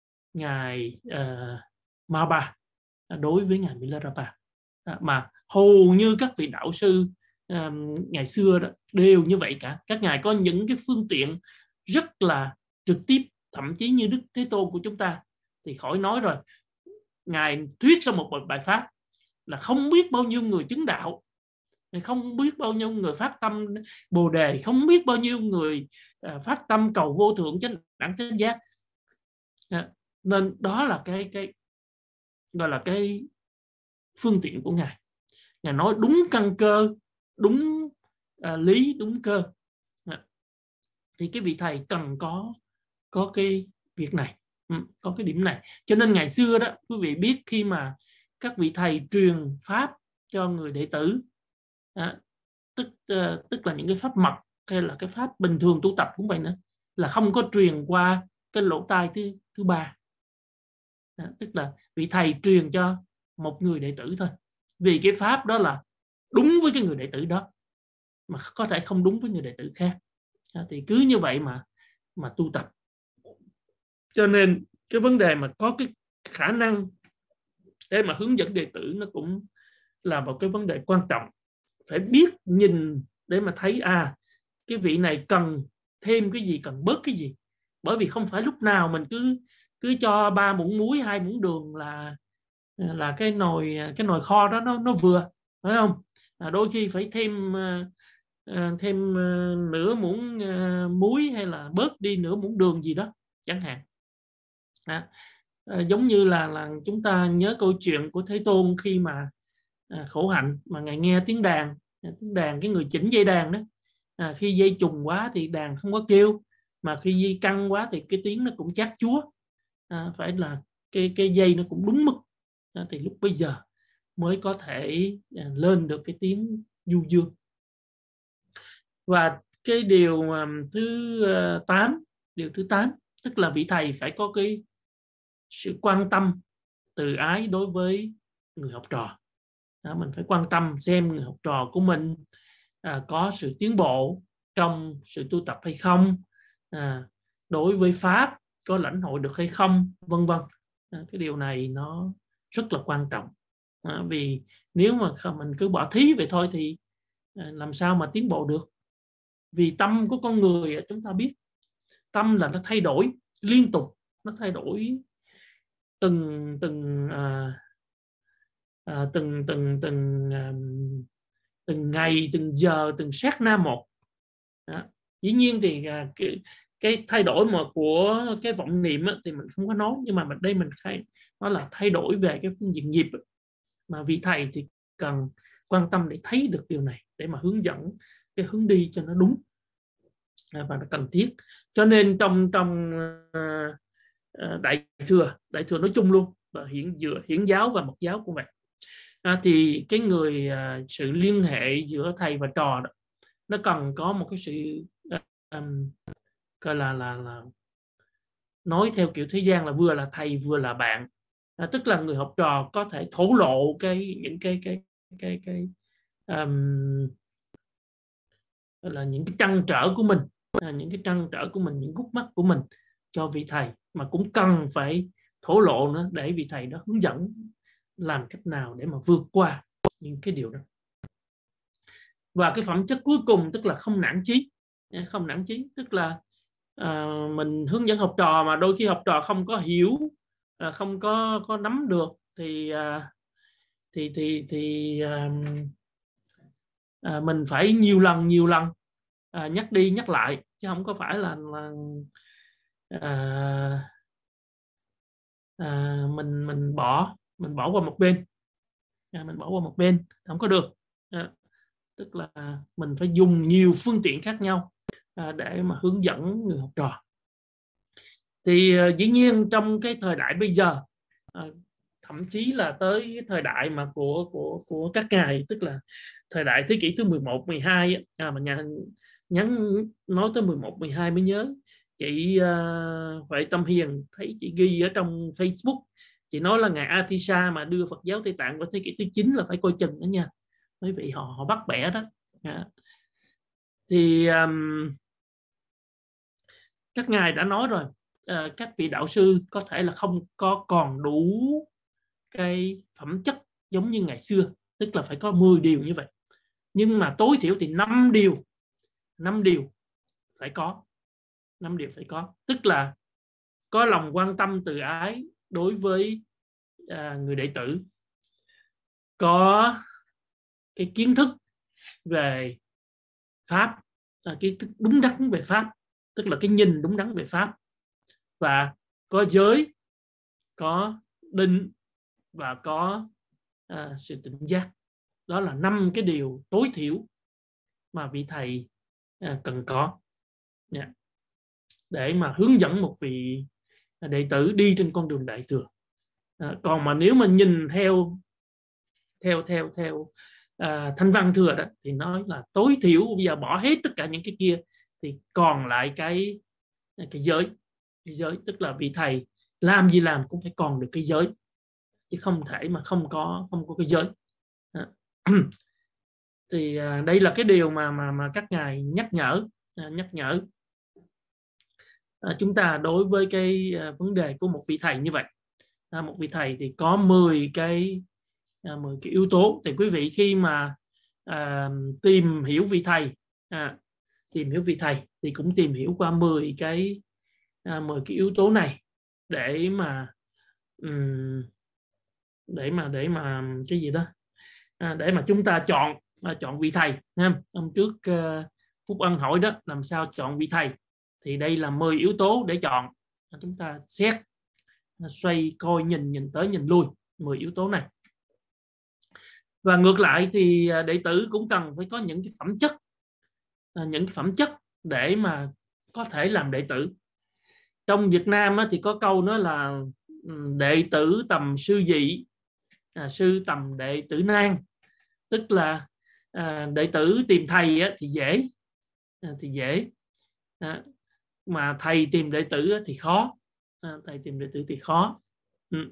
ngài uh, Ma Ba đối với ngài Milarepa. À, mà hầu như các vị đạo sư um, ngày xưa đó đều như vậy cả. Các ngài có những cái phương tiện rất là trực tiếp, thậm chí như Đức Thế Tôn của chúng ta thì khỏi nói rồi. Ngài thuyết xong một bài pháp là không biết bao nhiêu người chứng đạo, không biết bao nhiêu người phát tâm Bồ Đề, không biết bao nhiêu người uh, phát tâm cầu vô thượng chánh đẳng chánh giác. À, nên đó là cái cái gọi là cái phương tiện của ngài. Ngài nói đúng căn cơ, đúng uh, lý, đúng cơ. À, thì cái vị thầy cần có có cái việc này, ừ, có cái điểm này. Cho nên ngày xưa đó, quý vị biết khi mà các vị thầy truyền pháp cho người đệ tử, à, tức uh, tức là những cái pháp mật hay là cái pháp bình thường tu tập cũng vậy nữa, là không có truyền qua cái lỗ tai thứ thứ ba. À, tức là vị thầy truyền cho một người đệ tử thôi, vì cái pháp đó là đúng với cái người đệ tử đó, mà có thể không đúng với người đệ tử khác. À, thì cứ như vậy mà mà tu tập. Cho nên cái vấn đề mà có cái khả năng để mà hướng dẫn đệ tử nó cũng là một cái vấn đề quan trọng. Phải biết nhìn để mà thấy à cái vị này cần thêm cái gì, cần bớt cái gì. Bởi vì không phải lúc nào mình cứ cứ cho ba muỗng muối, hai muỗng đường là là cái nồi cái nồi kho đó nó nó vừa, phải không? À, đôi khi phải thêm uh, thêm uh, nửa muỗng uh, muối hay là bớt đi nửa muỗng đường gì đó chẳng hạn. À, à, giống như là là chúng ta nhớ câu chuyện của Thế Tôn khi mà à, khổ hạnh mà ngài nghe tiếng đàn, tiếng đàn cái người chỉnh dây đàn đó, à, khi dây trùng quá thì đàn không có kêu, mà khi dây căng quá thì cái tiếng nó cũng chát chúa. À, phải là cái cái dây nó cũng đúng mức, à, thì lúc bây giờ mới có thể à, lên được cái tiếng du dương. Và cái điều um, thứ uh, tám, điều thứ tám, tức là vị thầy phải có cái sự quan tâm từ ái đối với người học trò. Đó, mình phải quan tâm xem người học trò của mình à, có sự tiến bộ trong sự tu tập hay không, à, đối với pháp có lãnh hội được hay không, vân vân. À, cái điều này nó rất là quan trọng, à, vì nếu mà mình cứ bỏ thí vậy thôi thì à, làm sao mà tiến bộ được. Vì tâm của con người chúng ta biết, tâm là nó thay đổi liên tục, nó thay đổi từng từng à, à, từng từng từng à, từng ngày, từng giờ, từng sát na một. Đó. Dĩ nhiên thì à, cái, cái thay đổi mà của cái vọng niệm á, thì mình không có nói, nhưng mà mình đây mình khai nó là thay đổi về cái phương diện nghiệp á. Mà vị thầy thì cần quan tâm để thấy được điều này, để mà hướng dẫn cái hướng đi cho nó đúng và nó cần thiết. Cho nên trong trong uh, đại thừa đại thừa nói chung luôn, và hiển giữa hiển giáo và mật giáo cũng vậy, à, thì cái người uh, sự liên hệ giữa thầy và trò đó, nó cần có một cái sự uh, um, gọi là, là là nói theo kiểu thế gian là vừa là thầy vừa là bạn, à, tức là người học trò có thể thổ lộ cái những cái cái cái cái um, là những cái trăn trở của mình, à, những cái trăn trở của mình, những khúc mắc của mình cho vị thầy, mà cũng cần phải thổ lộ nữa để vị thầy đó hướng dẫn làm cách nào để mà vượt qua những cái điều đó. Và cái phẩm chất cuối cùng tức là không nản chí. Không nản chí tức là à, mình hướng dẫn học trò mà đôi khi học trò không có hiểu, à, không có có nắm được thì à, thì thì thì à, à, mình phải nhiều lần nhiều lần à, nhắc đi nhắc lại, chứ không có phải là, là à, à, mình mình bỏ mình bỏ qua một bên, à, mình bỏ qua một bên không có được, à, tức là mình phải dùng nhiều phương tiện khác nhau à, để mà hướng dẫn người học trò. Thì à, dĩ nhiên trong cái thời đại bây giờ, à, thậm chí là tới thời đại mà của của của các ngài, tức là thời đại thế kỷ thứ mười một, mười hai, à, mà nhà nhắn nói tới mười một, mười hai mới nhớ chị uh, Huệ Tâm Hiền, thấy chị ghi ở trong Facebook, chị nói là ngài Atisha mà đưa Phật giáo Tây Tạng vào thế kỷ thứ chín là phải coi chừng đó nha, mấy vị họ họ bắt bẻ đó. À. Thì um, các ngài đã nói rồi, uh, các vị đạo sư có thể là không có còn đủ cái phẩm chất giống như ngày xưa, tức là phải có mười điều như vậy, nhưng mà tối thiểu thì năm điều năm điều phải có năm điều phải có, tức là có lòng quan tâm từ ái đối với à, người đệ tử, có cái kiến thức về pháp, à, kiến thức đúng đắn về pháp, tức là cái nhìn đúng đắn về pháp, và có giới, có định và có à, sự tỉnh giác. Đó là năm cái điều tối thiểu mà vị thầy à, cần có, yeah, để mà hướng dẫn một vị đệ tử đi trên con đường đại thừa. À, còn mà nếu mà nhìn theo theo theo theo à, Thanh Văn Thừa đó thì nói là tối thiểu bây giờ bỏ hết tất cả những cái kia thì còn lại cái cái giới cái giới tức là vị thầy làm gì làm cũng phải còn được cái giới, chứ không thể mà không có không có cái giới. À. Thì à, đây là cái điều mà mà mà các ngài nhắc nhở à, nhắc nhở à, chúng ta đối với cái à, vấn đề của một vị thầy như vậy. À, một vị thầy thì có mười cái à, mười cái yếu tố. Thì quý vị khi mà à, tìm hiểu vị thầy à, tìm hiểu vị thầy thì cũng tìm hiểu qua mười cái à, mười cái yếu tố này để mà um, để mà để mà cái gì đó à, để mà chúng ta chọn à, chọn vị thầy. Hôm trước uh, Phúc Ân hỏi đó, làm sao chọn vị thầy, thì đây là mười yếu tố để chọn. Chúng ta xét, xoay coi, nhìn nhìn tới nhìn lui mười yếu tố này. Và ngược lại thì đệ tử cũng cần phải có những cái phẩm chất những cái phẩm chất để mà có thể làm đệ tử. Trong Việt Nam thì có câu nói là đệ tử tầm sư dị, à, sư tầm đệ tử nan. Tức là à, đệ tử tìm thầy á, thì dễ, à, thì dễ, à, mà thầy tìm đệ tử á, thì khó, à, thầy tìm đệ tử thì khó. Ừ.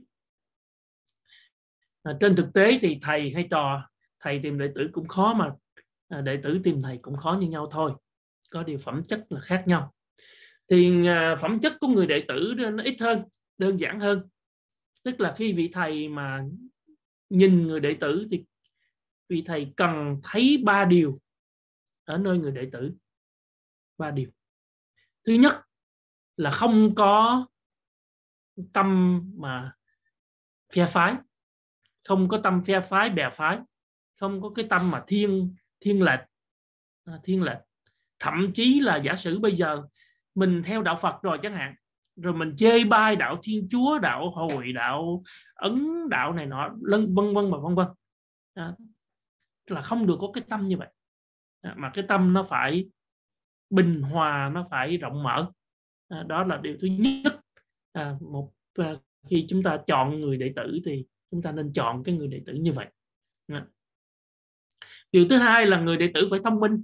À, trên thực tế thì thầy hay trò, thầy tìm đệ tử cũng khó, mà à, đệ tử tìm thầy cũng khó như nhau thôi, có điều phẩm chất là khác nhau. Thì à, phẩm chất của người đệ tử nó ít hơn, đơn giản hơn. Tức là khi vị thầy mà nhìn người đệ tử thì vị thầy cần thấy ba điều ở nơi người đệ tử. Ba điều. Thứ nhất là không có tâm mà phe phái, không có tâm phe phái bè phái, không có cái tâm mà thiên thiên lệch, à, thiên lệch. Thậm chí là giả sử bây giờ mình theo đạo Phật rồi chẳng hạn, rồi mình chê bai đạo Thiên Chúa, đạo Hồi, đạo Ấn, đạo này nọ, vân vân và vân vân, à, là không được có cái tâm như vậy, à, mà cái tâm nó phải bình hòa, nó phải rộng mở, à, đó là điều thứ nhất. À, một à, khi chúng ta chọn người đệ tử thì chúng ta nên chọn cái người đệ tử như vậy. À. Điều thứ hai là người đệ tử phải thông minh.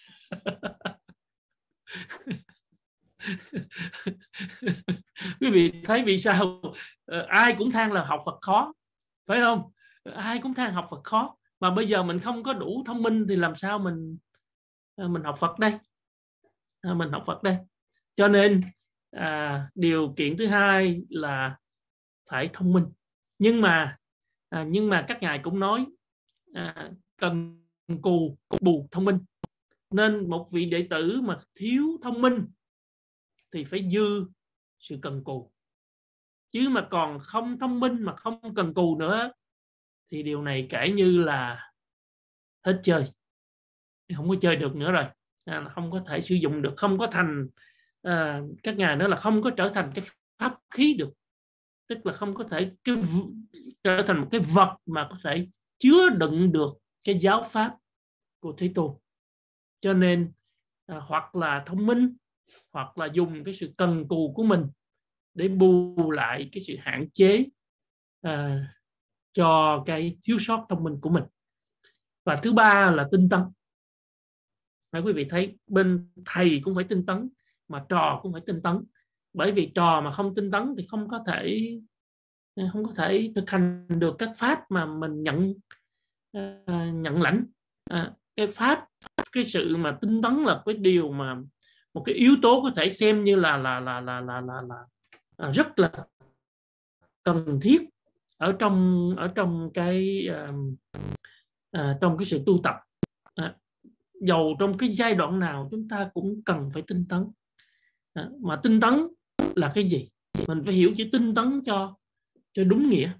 Quý vị thấy vì sao à, ai cũng than là học Phật khó, phải không? Ai cũng than học Phật khó, mà bây giờ mình không có đủ thông minh thì làm sao mình mình học Phật đây, à, mình học Phật đây. Cho nên à, điều kiện thứ hai là phải thông minh. Nhưng mà à, nhưng mà các ngài cũng nói à, cần cù bù thông minh. Nên một vị đệ tử mà thiếu thông minh thì phải dư sự cần cù. Chứ mà còn không thông minh mà không cần cù nữa thì điều này kể như là hết chơi, không có chơi được nữa rồi, à, không có thể sử dụng được, không có thành à, các ngài nói là không có trở thành cái pháp khí được. Tức là không có thể cái, trở thành một cái vật mà có thể chứa đựng được cái giáo pháp của Thế Tôn. Cho nên à, hoặc là thông minh, hoặc là dùng cái sự cần cù của mình để bù lại cái sự hạn chế à, cho cái thiếu sót thông minh của mình. Và thứ ba là tinh tấn. Mấy quý vị thấy bên thầy cũng phải tinh tấn, mà trò cũng phải tinh tấn. Bởi vì trò mà không tinh tấn thì không có thể không có thể thực hành được các pháp mà mình nhận uh, nhận lãnh. Uh, cái pháp, cái sự mà tinh tấn là cái điều mà một cái yếu tố có thể xem như là là là là là là, là uh, rất là cần thiết ở trong ở trong cái uh, uh, trong cái sự tu tập. Uh, dầu trong cái giai đoạn nào chúng ta cũng cần phải tinh tấn. Uh, mà tinh tấn là cái gì? Mình phải hiểu chữ tinh tấn cho cho đúng nghĩa.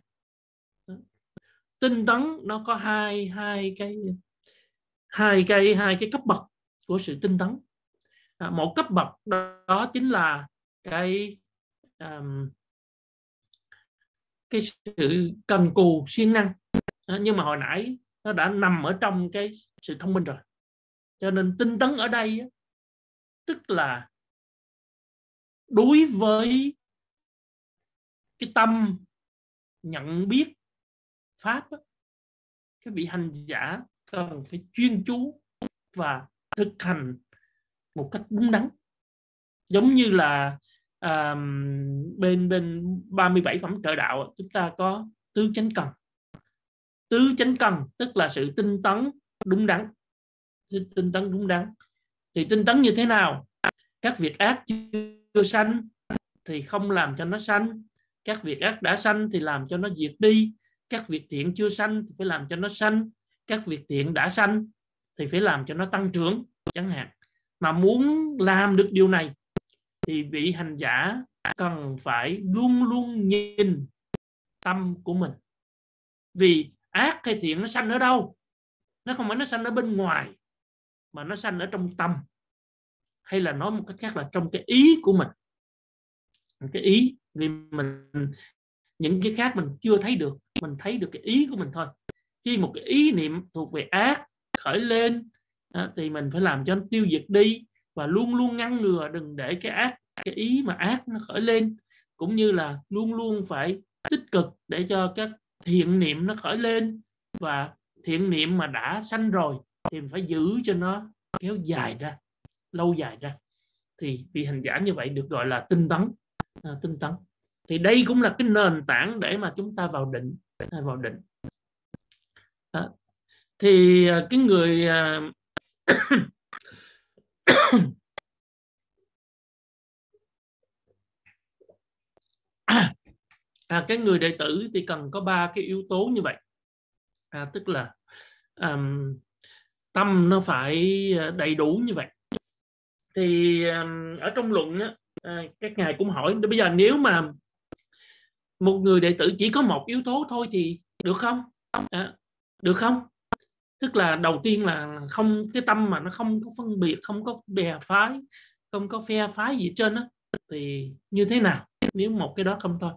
Tinh tấn nó có hai hai cái hai cái hai cái cấp bậc của sự tinh tấn. À, một cấp bậc đó, đó chính là cái um, cái sự cần cù siêng năng, à, nhưng mà hồi nãy nó đã nằm ở trong cái sự thông minh rồi. Cho nên tinh tấn ở đây tức là đối với cái tâm nhận biết pháp, cái vị hành giả cần phải chuyên chú và thực hành một cách đúng đắn. Giống như là à, bên bên ba mươi bảy phẩm trợ đạo chúng ta có tứ chánh cần. Tứ chánh cần tức là sự tinh tấn đúng đắn. Tinh tấn đúng đắn thì tinh tấn như thế nào? Các việc ác chưa sanh thì không làm cho nó sanh, các việc ác đã sanh thì làm cho nó diệt đi, các việc thiện chưa sanh thì phải làm cho nó sanh, các việc thiện đã sanh thì phải làm cho nó tăng trưởng chẳng hạn. Mà muốn làm được điều này thì vị hành giả cần phải luôn luôn nhìn tâm của mình. Vì ác hay thiện nó sanh ở đâu? Nó không phải nó sanh ở bên ngoài, mà nó sanh ở trong tâm. Hay là nói một cách khác là trong cái ý của mình. Cái ý, vì mình những cái khác mình chưa thấy được, mình thấy được cái ý của mình thôi. Khi một cái ý niệm thuộc về ác khởi lên à, thì mình phải làm cho nó tiêu diệt đi, và luôn luôn ngăn ngừa đừng để cái ác, cái ý mà ác nó khởi lên. cũng như là luôn luôn phải tích cực để cho các thiện niệm nó khởi lên, và thiện niệm mà đã sanh rồi thì phải giữ cho nó kéo dài ra, lâu dài ra. Thì vị hành giả như vậy được gọi là tinh tấn. À, tinh tấn thì đây cũng là cái nền tảng để mà chúng ta vào định. À, vào định. À, thì cái người à, à, cái người đệ tử thì cần có ba cái yếu tố như vậy. À, tức là um, tâm nó phải đầy đủ như vậy. Thì um, ở trong luận á, à, các ngài cũng hỏi bây giờ nếu mà một người đệ tử chỉ có một yếu tố thôi thì được không? À, được không? Tức là đầu tiên là không, cái tâm mà nó không có phân biệt, không có bè phái, không có phe phái gì trên đó, thì như thế nào nếu một cái đó không thôi?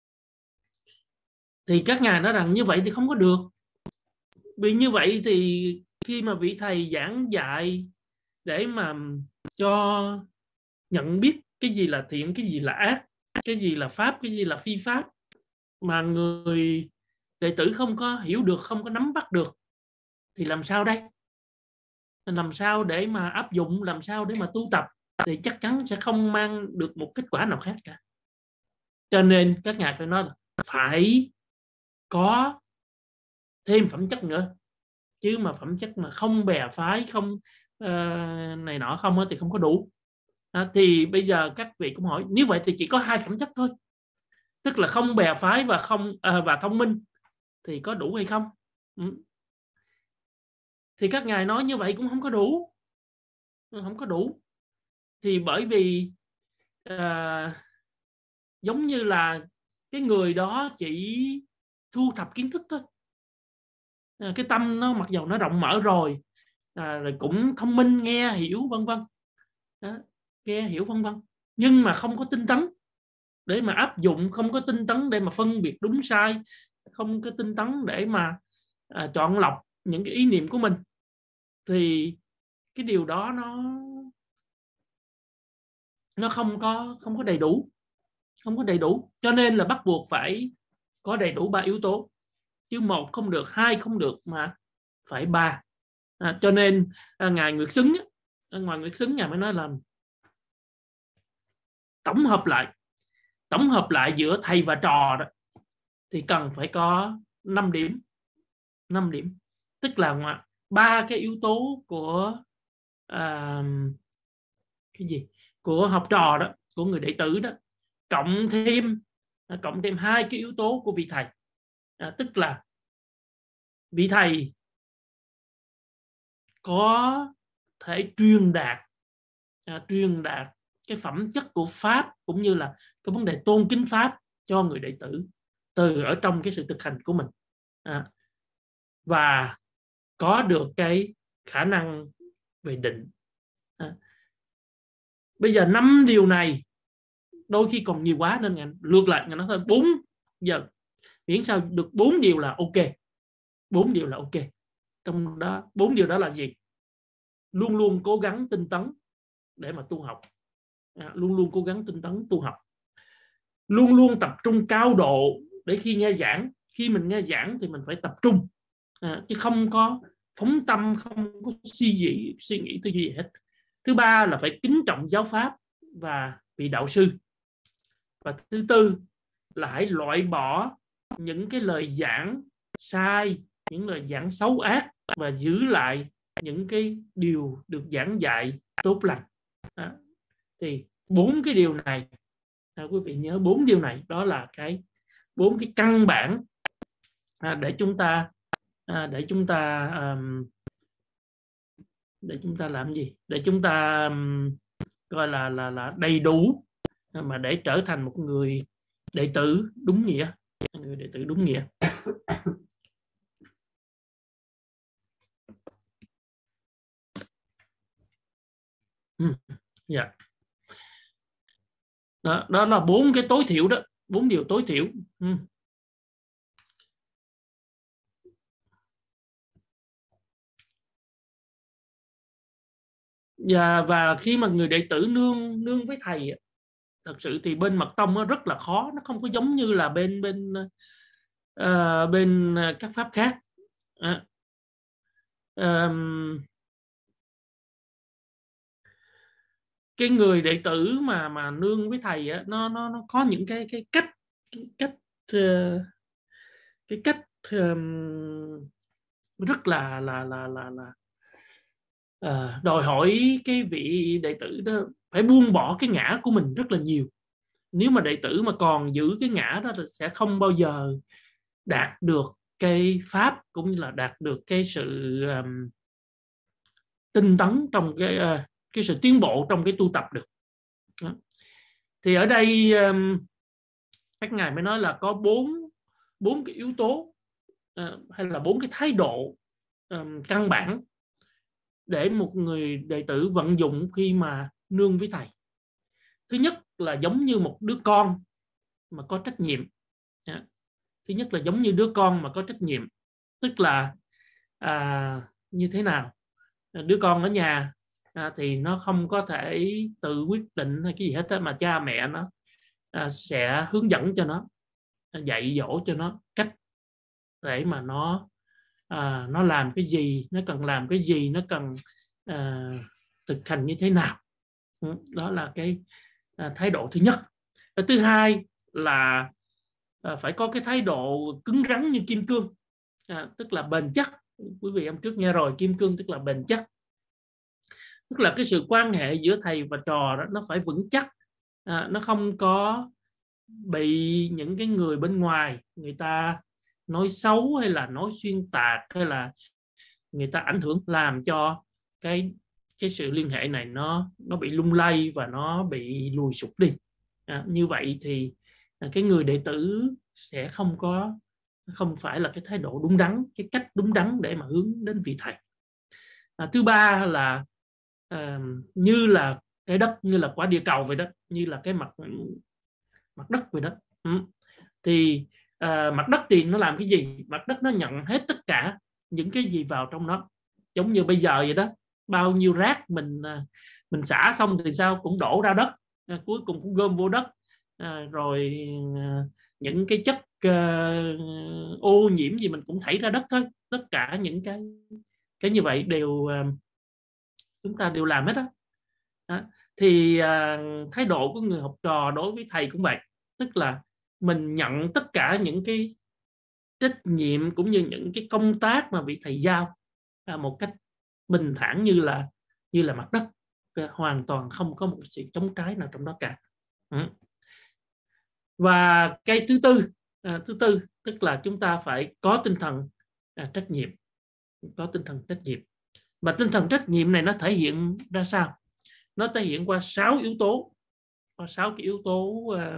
Thì các ngài nói rằng như vậy thì không có được. Vì như vậy thì khi mà vị thầy giảng dạy để mà cho nhận biết cái gì là thiện, cái gì là ác, cái gì là pháp, cái gì là phi pháp, mà người đệ tử không có hiểu được, không có nắm bắt được, thì làm sao đây? Làm sao để mà áp dụng, làm sao để mà tu tập, thì chắc chắn sẽ không mang được một kết quả nào khác cả. Cho nên các ngài phải nói là phải có thêm phẩm chất nữa, chứ mà phẩm chất mà không bè phái, không uh, này nọ không thì không có đủ. À, thì bây giờ các vị cũng hỏi nếu vậy thì chỉ có hai phẩm chất thôi, tức là không bè phái và không uh, và thông minh, thì có đủ hay không? Ừ. Thì các ngài nói như vậy cũng không có đủ, không có đủ. Thì bởi vì uh, giống như là cái người đó chỉ thu thập kiến thức thôi, à, cái tâm nó mặc dầu nó rộng mở rồi, à, rồi cũng thông minh, nghe hiểu vân vân, nghe hiểu vân vân, nhưng mà không có tinh tấn để mà áp dụng, không có tinh tấn để mà phân biệt đúng sai, không có tinh tấn để mà à, chọn lọc những cái ý niệm của mình, thì cái điều đó nó nó không có không có đầy đủ, không có đầy đủ. Cho nên là bắt buộc phải có đầy đủ ba yếu tố, chứ một không được, hai không được, mà phải ba. À, cho nên à, ngài Nguyệt Xứng, à, ngài Nguyệt Xứng ngài mới nói là tổng hợp lại, tổng hợp lại giữa thầy và trò đó, thì cần phải có năm điểm, năm điểm, tức là ba cái yếu tố của à, cái gì của học trò đó, của người đệ tử đó, cộng thêm cộng thêm hai cái yếu tố của vị thầy, à, tức là vị thầy có thể truyền đạt à, truyền đạt cái phẩm chất của pháp, cũng như là cái vấn đề tôn kính pháp cho người đệ tử từ ở trong cái sự thực hành của mình, à, và có được cái khả năng về định. À, bây giờ năm điều này đôi khi còn nhiều quá nên ngành lược lại, ngành nói thôi bốn giờ, miễn sao được bốn điều là ok, bốn điều là ok. Trong đó bốn điều đó là gì? Luôn luôn cố gắng tinh tấn để mà tu học, à, luôn luôn cố gắng tinh tấn tu học, luôn luôn tập trung cao độ để khi nghe giảng, khi mình nghe giảng thì mình phải tập trung, à, chứ không có phóng tâm, không có suy nghĩ suy nghĩ tư duy gì hết. Thứ ba là phải kính trọng giáo pháp và vị đạo sư. Và thứ tư là hãy loại bỏ những cái lời giảng sai, những lời giảng xấu ác, và giữ lại những cái điều được giảng dạy tốt lành. À, thì bốn cái điều này, à, quý vị nhớ bốn điều này, đó là cái bốn cái căn bản à, để chúng ta à, để chúng ta um, để chúng ta làm gì, để chúng ta um, gọi là là là đầy đủ, mà để trở thành một người đệ tử đúng nghĩa, người đệ tử đúng nghĩa. Ừ. Yeah. Đó, đó là bốn cái tối thiểu đó, bốn điều tối thiểu. Ừ. Và, và khi mà người đệ tử nương nương với thầy thật sự thì bên mật tông nó rất là khó, nó không có giống như là bên bên uh, bên các pháp khác. uh, um, cái người đệ tử mà mà nương với thầy á, nó nó nó có những cái cái cách cái cách uh, cái cách um, rất là là là là là uh, đòi hỏi cái vị đệ tử đó phải buông bỏ cái ngã của mình rất là nhiều. Nếu mà đệ tử mà còn giữ cái ngã đó thì sẽ không bao giờ đạt được cái pháp, cũng như là đạt được cái sự um, tinh tấn trong cái uh, cái sự tiến bộ trong cái tu tập được. Đó. Thì ở đây um, các ngài mới nói là có bốn bốn cái yếu tố uh, hay là bốn cái thái độ um, căn bản để một người đệ tử vận dụng khi mà nương với thầy. Thứ nhất là giống như một đứa con mà có trách nhiệm. Yeah. Thứ nhất là giống như đứa con mà có trách nhiệm, tức là à, như thế nào? Đứa con ở nhà à, thì nó không có thể tự quyết định hay cái gì hết á, mà cha mẹ nó à, sẽ hướng dẫn cho nó, dạy dỗ cho nó cách để mà nó à, nó làm cái gì, nó cần làm cái gì, nó cần à, thực hành như thế nào. Đó là cái à, thái độ thứ nhất. Và thứ hai là à, phải có cái thái độ cứng rắn như kim cương, à, tức là bền chắc. Quý vị hôm trước nghe rồi, kim cương tức là bền chắc, tức là cái sự quan hệ giữa thầy và trò đó nó phải vững chắc, à, nó không có bị những cái người bên ngoài người ta nói xấu hay là nói xuyên tạc hay là người ta ảnh hưởng, làm cho cái cái sự liên hệ này nó nó bị lung lay và nó bị lùi sụp đi. À, như vậy thì cái người đệ tử sẽ không có không phải là cái thái độ đúng đắn, cái cách đúng đắn để mà hướng đến vị thầy. À, thứ ba là à, như là cái đất, như là quả địa cầu vậy đó, như là cái mặt mặt đất vậy đó. Ừ. Thì à, mặt đất thì nó làm cái gì? Mặt đất nó nhận hết tất cả những cái gì vào trong nó, giống như bây giờ vậy đó. Bao nhiêu rác mình mình xả xong thì sao cũng đổ ra đất, à, cuối cùng cũng gom vô đất. À, rồi à, những cái chất uh, ô nhiễm gì mình cũng thảy ra đất thôi. Tất cả những cái cái như vậy đều uh, chúng ta đều làm hết đó. Đó. Thì uh, thái độ của người học trò đối với thầy cũng vậy, tức là mình nhận tất cả những cái trách nhiệm cũng như những cái công tác mà vị thầy giao à, một cách bình thản như là như là mặt đất, hoàn toàn không có một sự chống trái nào trong đó cả. Ừ. Và cái thứ tư à, thứ tư tức là chúng ta phải có tinh thần à, trách nhiệm, có tinh thần trách nhiệm. Và tinh thần trách nhiệm này nó thể hiện ra sao? Nó thể hiện qua sáu yếu tố, qua sáu cái yếu tố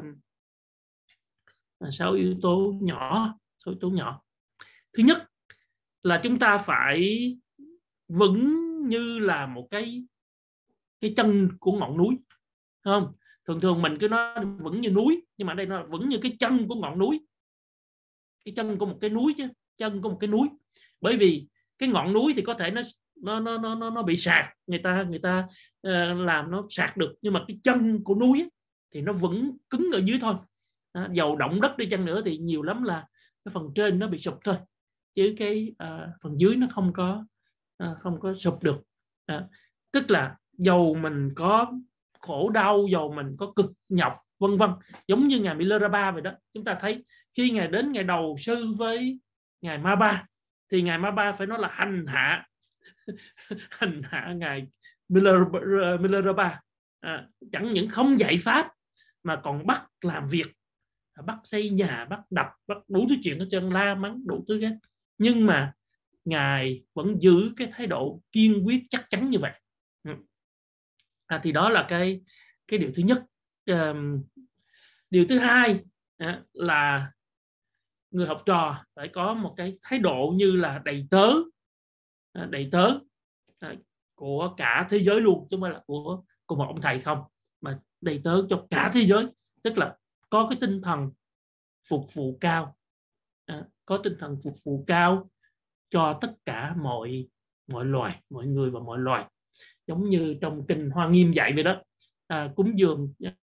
uh, sáu yếu tố nhỏ, sáu yếu tố nhỏ. Thứ nhất là chúng ta phải vững như là một cái cái chân của ngọn núi, không? Thường thường mình cứ nói vững như núi, nhưng mà ở đây nó vững như cái chân của ngọn núi, cái chân của một cái núi chứ, chân của một cái núi. Bởi vì cái ngọn núi thì có thể nó nó nó nó nó bị sạt, người ta người ta uh, làm nó sạt được, nhưng mà cái chân của núi thì nó vẫn cứng ở dưới thôi. À, dầu động đất đi chăng nữa thì nhiều lắm là cái phần trên nó bị sụp thôi, chứ cái uh, phần dưới nó không có uh, không có sụp được. À, tức là dầu mình có khổ đau, dầu mình có cực nhọc vân vân, giống như ngài Milarepa vậy đó. Chúng ta thấy khi ngài đến ngài đầu sư với ngài Ma-ba thì ngài Ma-ba phải nói là hành hạ hành hạ ngài Milarepa, à, chẳng những không dạy pháp mà còn bắt làm việc, bắt xây nhà, bắt đập, bắt đủ thứ chuyện hết trơn, la mắng đủ thứ hết. Nhưng mà ngài vẫn giữ cái thái độ kiên quyết chắc chắn như vậy. À, thì đó là cái cái điều thứ nhất. À, điều thứ hai à, là người học trò phải có một cái thái độ như là đầy tớ, à, đầy tớ à, của cả thế giới luôn, chứ không phải là của của một ông thầy không, mà đầy tớ cho cả thế giới, tức là có cái tinh thần phục vụ cao, à, có tinh thần phục vụ cao cho tất cả mọi mọi loài, mọi người và mọi loài, giống như trong kinh Hoa Nghiêm dạy vậy đó. À, cúng dường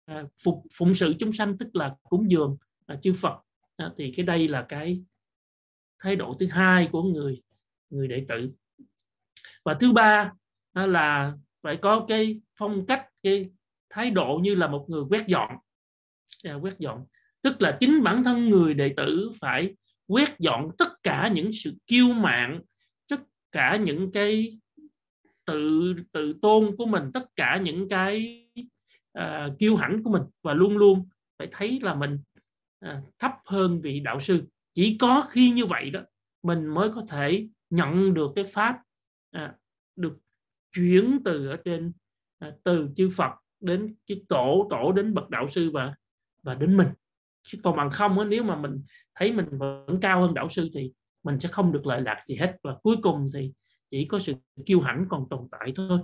à, phục phụng sự chúng sanh, tức là cúng dường à, chư Phật. À, thì cái đây là cái thái độ thứ hai của người người đệ tử. Và thứ ba à, là phải có cái phong cách, cái thái độ như là một người quét dọn. À, quét dọn tức là chính bản thân người đệ tử phải quét dọn tất cả những sự kiêu mạn, tất cả những cái tự tự tôn của mình, tất cả những cái uh, kiêu hãnh của mình, và luôn luôn phải thấy là mình uh, thấp hơn vị đạo sư. Chỉ có khi như vậy đó mình mới có thể nhận được cái pháp uh, được chuyển từ ở trên uh, từ chư Phật đến chư tổ, tổ đến bậc đạo sư và và đến mình. Chứ còn bằng không đó, nếu mà mình thấy mình vẫn cao hơn đạo sư thì mình sẽ không được lợi lạc gì hết, và cuối cùng thì chỉ có sự kiêu hãnh còn tồn tại thôi.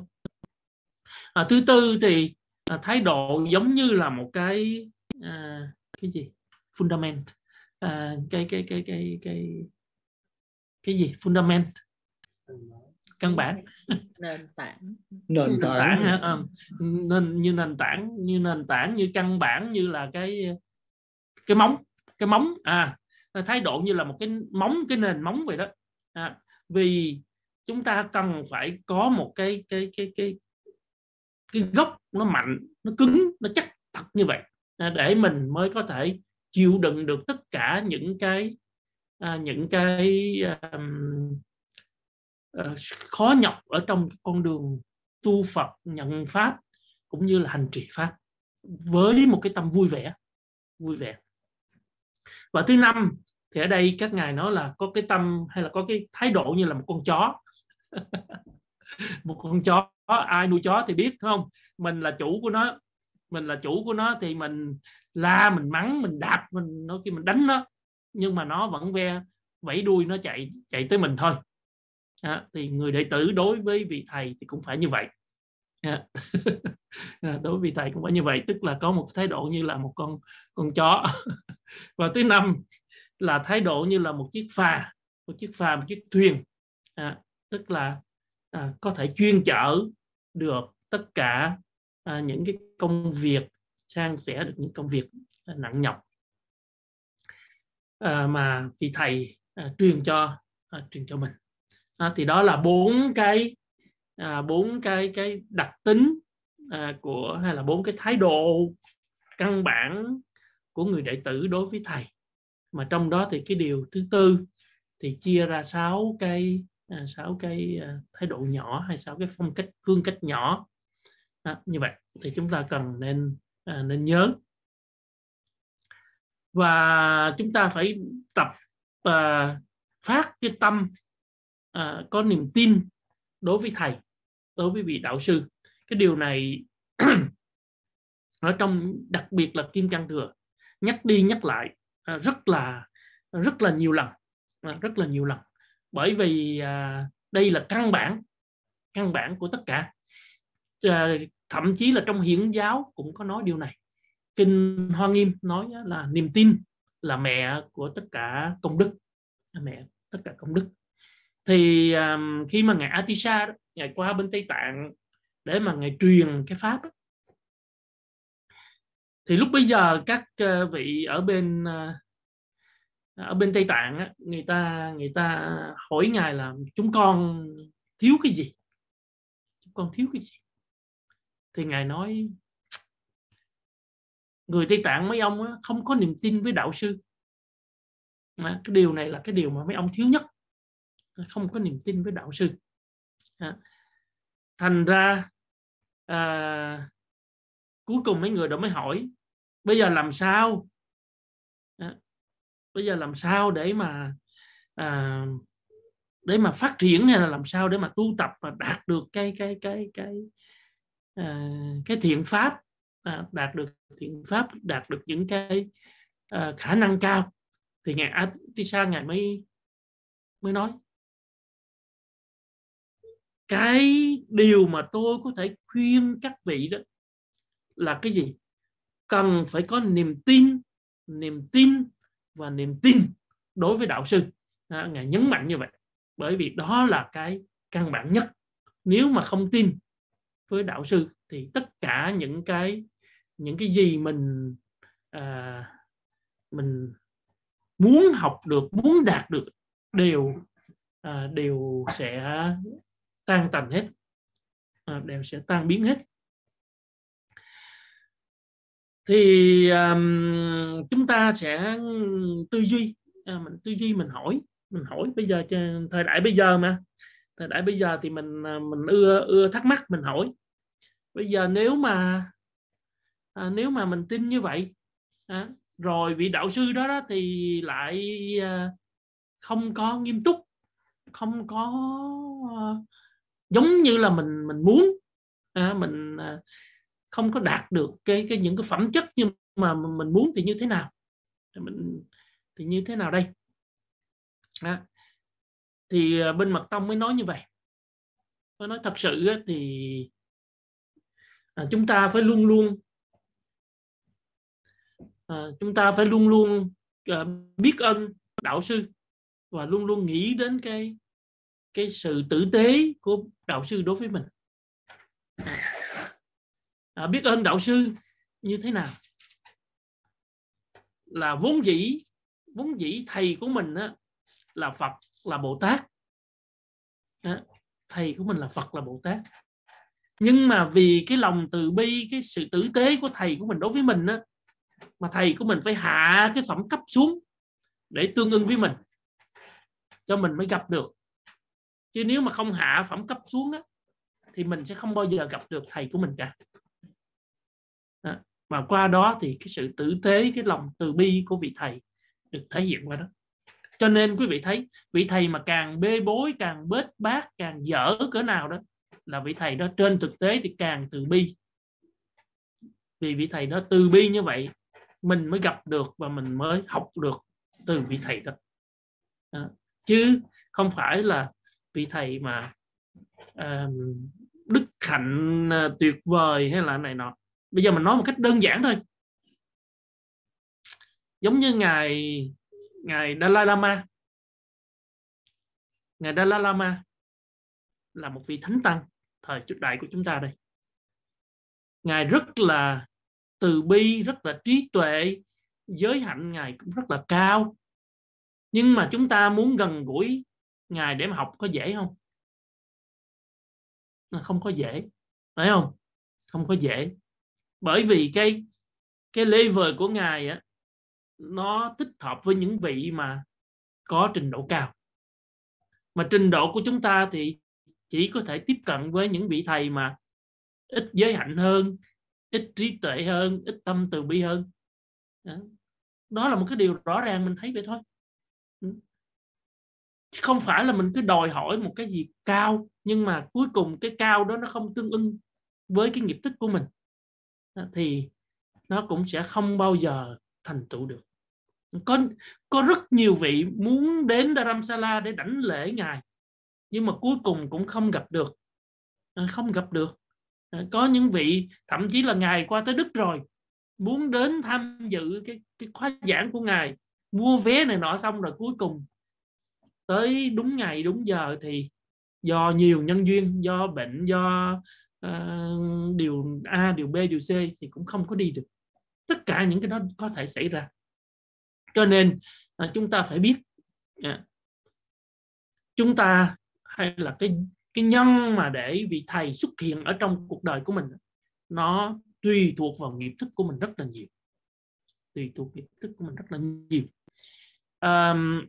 À, thứ tư thì à, thái độ giống như là một cái à, cái gì fundament, à, cái cái cái cái cái cái gì fundament, căn bản, nền tảng, nền tảng, tảng à, nên như nền tảng, như nền tảng, như căn bản, như là cái cái móng, cái móng à thái độ như là một cái móng, cái nền móng vậy đó. À, vì chúng ta cần phải có một cái cái cái cái cái gốc nó mạnh, nó cứng, nó chắc thật như vậy à, để mình mới có thể chịu đựng được tất cả những cái à, những cái um, uh, khó nhọc ở trong con đường tu Phật, nhận pháp cũng như là hành trì pháp với một cái tâm vui vẻ, vui vẻ. Và thứ năm thì ở đây các ngài nói là có cái tâm hay là có cái thái độ như là một con chó. Một con chó, ai nuôi chó thì biết không, mình là chủ của nó, mình là chủ của nó thì mình la, mình mắng, mình đạp, mình nói khi mình đánh nó, nhưng mà nó vẫn ve vẫy đuôi, nó chạy chạy tới mình thôi. À, thì người đệ tử đối với vị thầy thì cũng phải như vậy. À, đối với vị thầy cũng phải như vậy, tức là có một thái độ như là một con con chó. Và thứ năm là thái độ như là một chiếc phà, một chiếc phà, một chiếc thuyền, à, tức là à, có thể chuyên chở được tất cả à, những cái công việc, san sẻ được những công việc à, nặng nhọc à, mà vị thầy à, truyền cho à, truyền cho mình. À, thì đó là bốn cái à, bốn cái cái đặc tính à, của, hay là bốn cái thái độ căn bản của người đệ tử đối với thầy. Mà trong đó thì cái điều thứ tư thì chia ra sáu cái à, sáu cái à, thái độ nhỏ, hay sáu cái phong cách, phương cách nhỏ à, như vậy thì chúng ta cần nên à, nên nhớ. Và chúng ta phải tập à, phát cái tâm à, có niềm tin đối với thầy, đối với vị đạo sư. Cái điều này ở trong, đặc biệt là Kim Cang Thừa nhắc đi nhắc lại à, rất là rất là nhiều lần, à, rất là nhiều lần, bởi vì à, đây là căn bản, căn bản của tất cả. À, thậm chí là trong Hiển giáo cũng có nói điều này. Kinh Hoa Nghiêm nói là niềm tin là mẹ của tất cả công đức, mẹ tất cả công đức. Thì um, khi mà ngài Atisha đó, ngài qua bên Tây Tạng để mà ngài truyền cái pháp đó, thì lúc bây giờ các uh, vị ở bên uh, ở bên Tây Tạng á, người ta người ta hỏi ngài là chúng con thiếu cái gì, chúng con thiếu cái gì. Thì ngài nói người Tây Tạng mấy ông á, không có niềm tin với đạo sư. À, cái điều này là cái điều mà mấy ông thiếu nhất, không có niềm tin với đạo sư. À, thành ra à, cuối cùng mấy người đó mới hỏi bây giờ làm sao, à, bây giờ làm sao để mà à, để mà phát triển, hay là làm sao để mà tu tập và đạt được cái cái cái cái à, cái thiện pháp, à, đạt được thiện pháp, đạt được những cái à, khả năng cao. Thì ngài Atisha ngài mới mới nói cái điều mà tôi có thể khuyên các vị đó là cái gì? Cần phải có niềm tin, niềm tin và niềm tin đối với đạo sư. À, ngài nhấn mạnh như vậy, bởi vì đó là cái căn bản nhất. Nếu mà không tin với đạo sư thì tất cả những cái những cái gì mình à, mình muốn học được, muốn đạt được đều à, đều sẽ tan tành hết, à, đều sẽ tan biến hết. Thì um, chúng ta sẽ tư duy, à, mình tư duy mình hỏi, mình hỏi bây giờ thời đại bây giờ mà thời đại bây giờ thì mình mình ưa ưa thắc mắc, mình hỏi bây giờ nếu mà à, nếu mà mình tin như vậy, à, rồi vị đạo sư đó, đó thì lại à, không có nghiêm túc, không có à, giống như là mình mình muốn, à, mình à, không có đạt được cái cái những cái phẩm chất nhưng mà mình muốn thì như thế nào, mình thì như thế nào đây? À, thì bên Mật Tông mới nói như vậy. Nó nói thật sự thì à, chúng ta phải luôn luôn à, chúng ta phải luôn luôn à, biết ơn đạo sư và luôn luôn nghĩ đến cái cái sự tử tế của đạo sư đối với mình. À, biết ơn đạo sư như thế nào? Là vốn dĩ vốn dĩ thầy của mình á, là Phật, là Bồ Tát. À, thầy của mình là Phật, là Bồ Tát. Nhưng mà vì cái lòng từ bi, cái sự tử tế của thầy của mình đối với mình á, mà thầy của mình phải hạ cái phẩm cấp xuống để tương ưng với mình, cho mình mới gặp được. Chứ nếu mà không hạ phẩm cấp xuống á, thì mình sẽ không bao giờ gặp được thầy của mình cả. À, và qua đó thì cái sự tử tế, cái lòng từ bi của vị thầy được thể hiện qua đó. Cho nên quý vị thấy, vị thầy mà càng bê bối, càng bết bát, càng dở cỡ nào đó, là vị thầy đó trên thực tế thì càng từ bi. Vì vị thầy đó từ bi như vậy, mình mới gặp được và mình mới học được từ vị thầy đó. À, chứ không phải là vị thầy mà à, đức hạnh à, tuyệt vời hay là này nọ. Bây giờ mình nói một cách đơn giản thôi, giống như ngài ngài Dalai Lama. Ngài Dalai Lama là một vị thánh tăng thời trước đại của chúng ta đây. Ngài rất là từ bi, rất là trí tuệ, giới hạnh ngài cũng rất là cao. Nhưng mà chúng ta muốn gần gũi ngài để mà học có dễ không? Không có dễ, phải không? Không có dễ. Bởi vì cái cái level của ngài á, nó thích hợp với những vị mà có trình độ cao. Mà trình độ của chúng ta thì chỉ có thể tiếp cận với những vị thầy mà ít giới hạnh hơn, ít trí tuệ hơn, ít tâm từ bi hơn. Đó, đó là một cái điều rõ ràng, mình thấy vậy thôi. Không phải là mình cứ đòi hỏi một cái gì cao, nhưng mà cuối cùng cái cao đó nó không tương ưng với cái nghiệp tích của mình, thì nó cũng sẽ không bao giờ thành tựu được. Có, có rất nhiều vị muốn đến Dharamsala để đảnh lễ ngài, nhưng mà cuối cùng cũng không gặp được. Không gặp được. Có những vị thậm chí là ngài qua tới Đức rồi, muốn đến tham dự cái, cái khóa giảng của ngài, mua vé này nọ xong rồi cuối cùng tới đúng ngày đúng giờ thì do nhiều nhân duyên, do bệnh, do uh, điều A, điều B, điều C thì cũng không có đi được. Tất cả những cái đó có thể xảy ra. Cho nên uh, chúng ta phải biết uh, chúng ta hay là cái cái nhân mà để vị thầy xuất hiện ở trong cuộc đời của mình, nó tùy thuộc vào nghiệp thức của mình rất là nhiều. Tùy thuộc nghiệp thức của mình rất là nhiều. Um,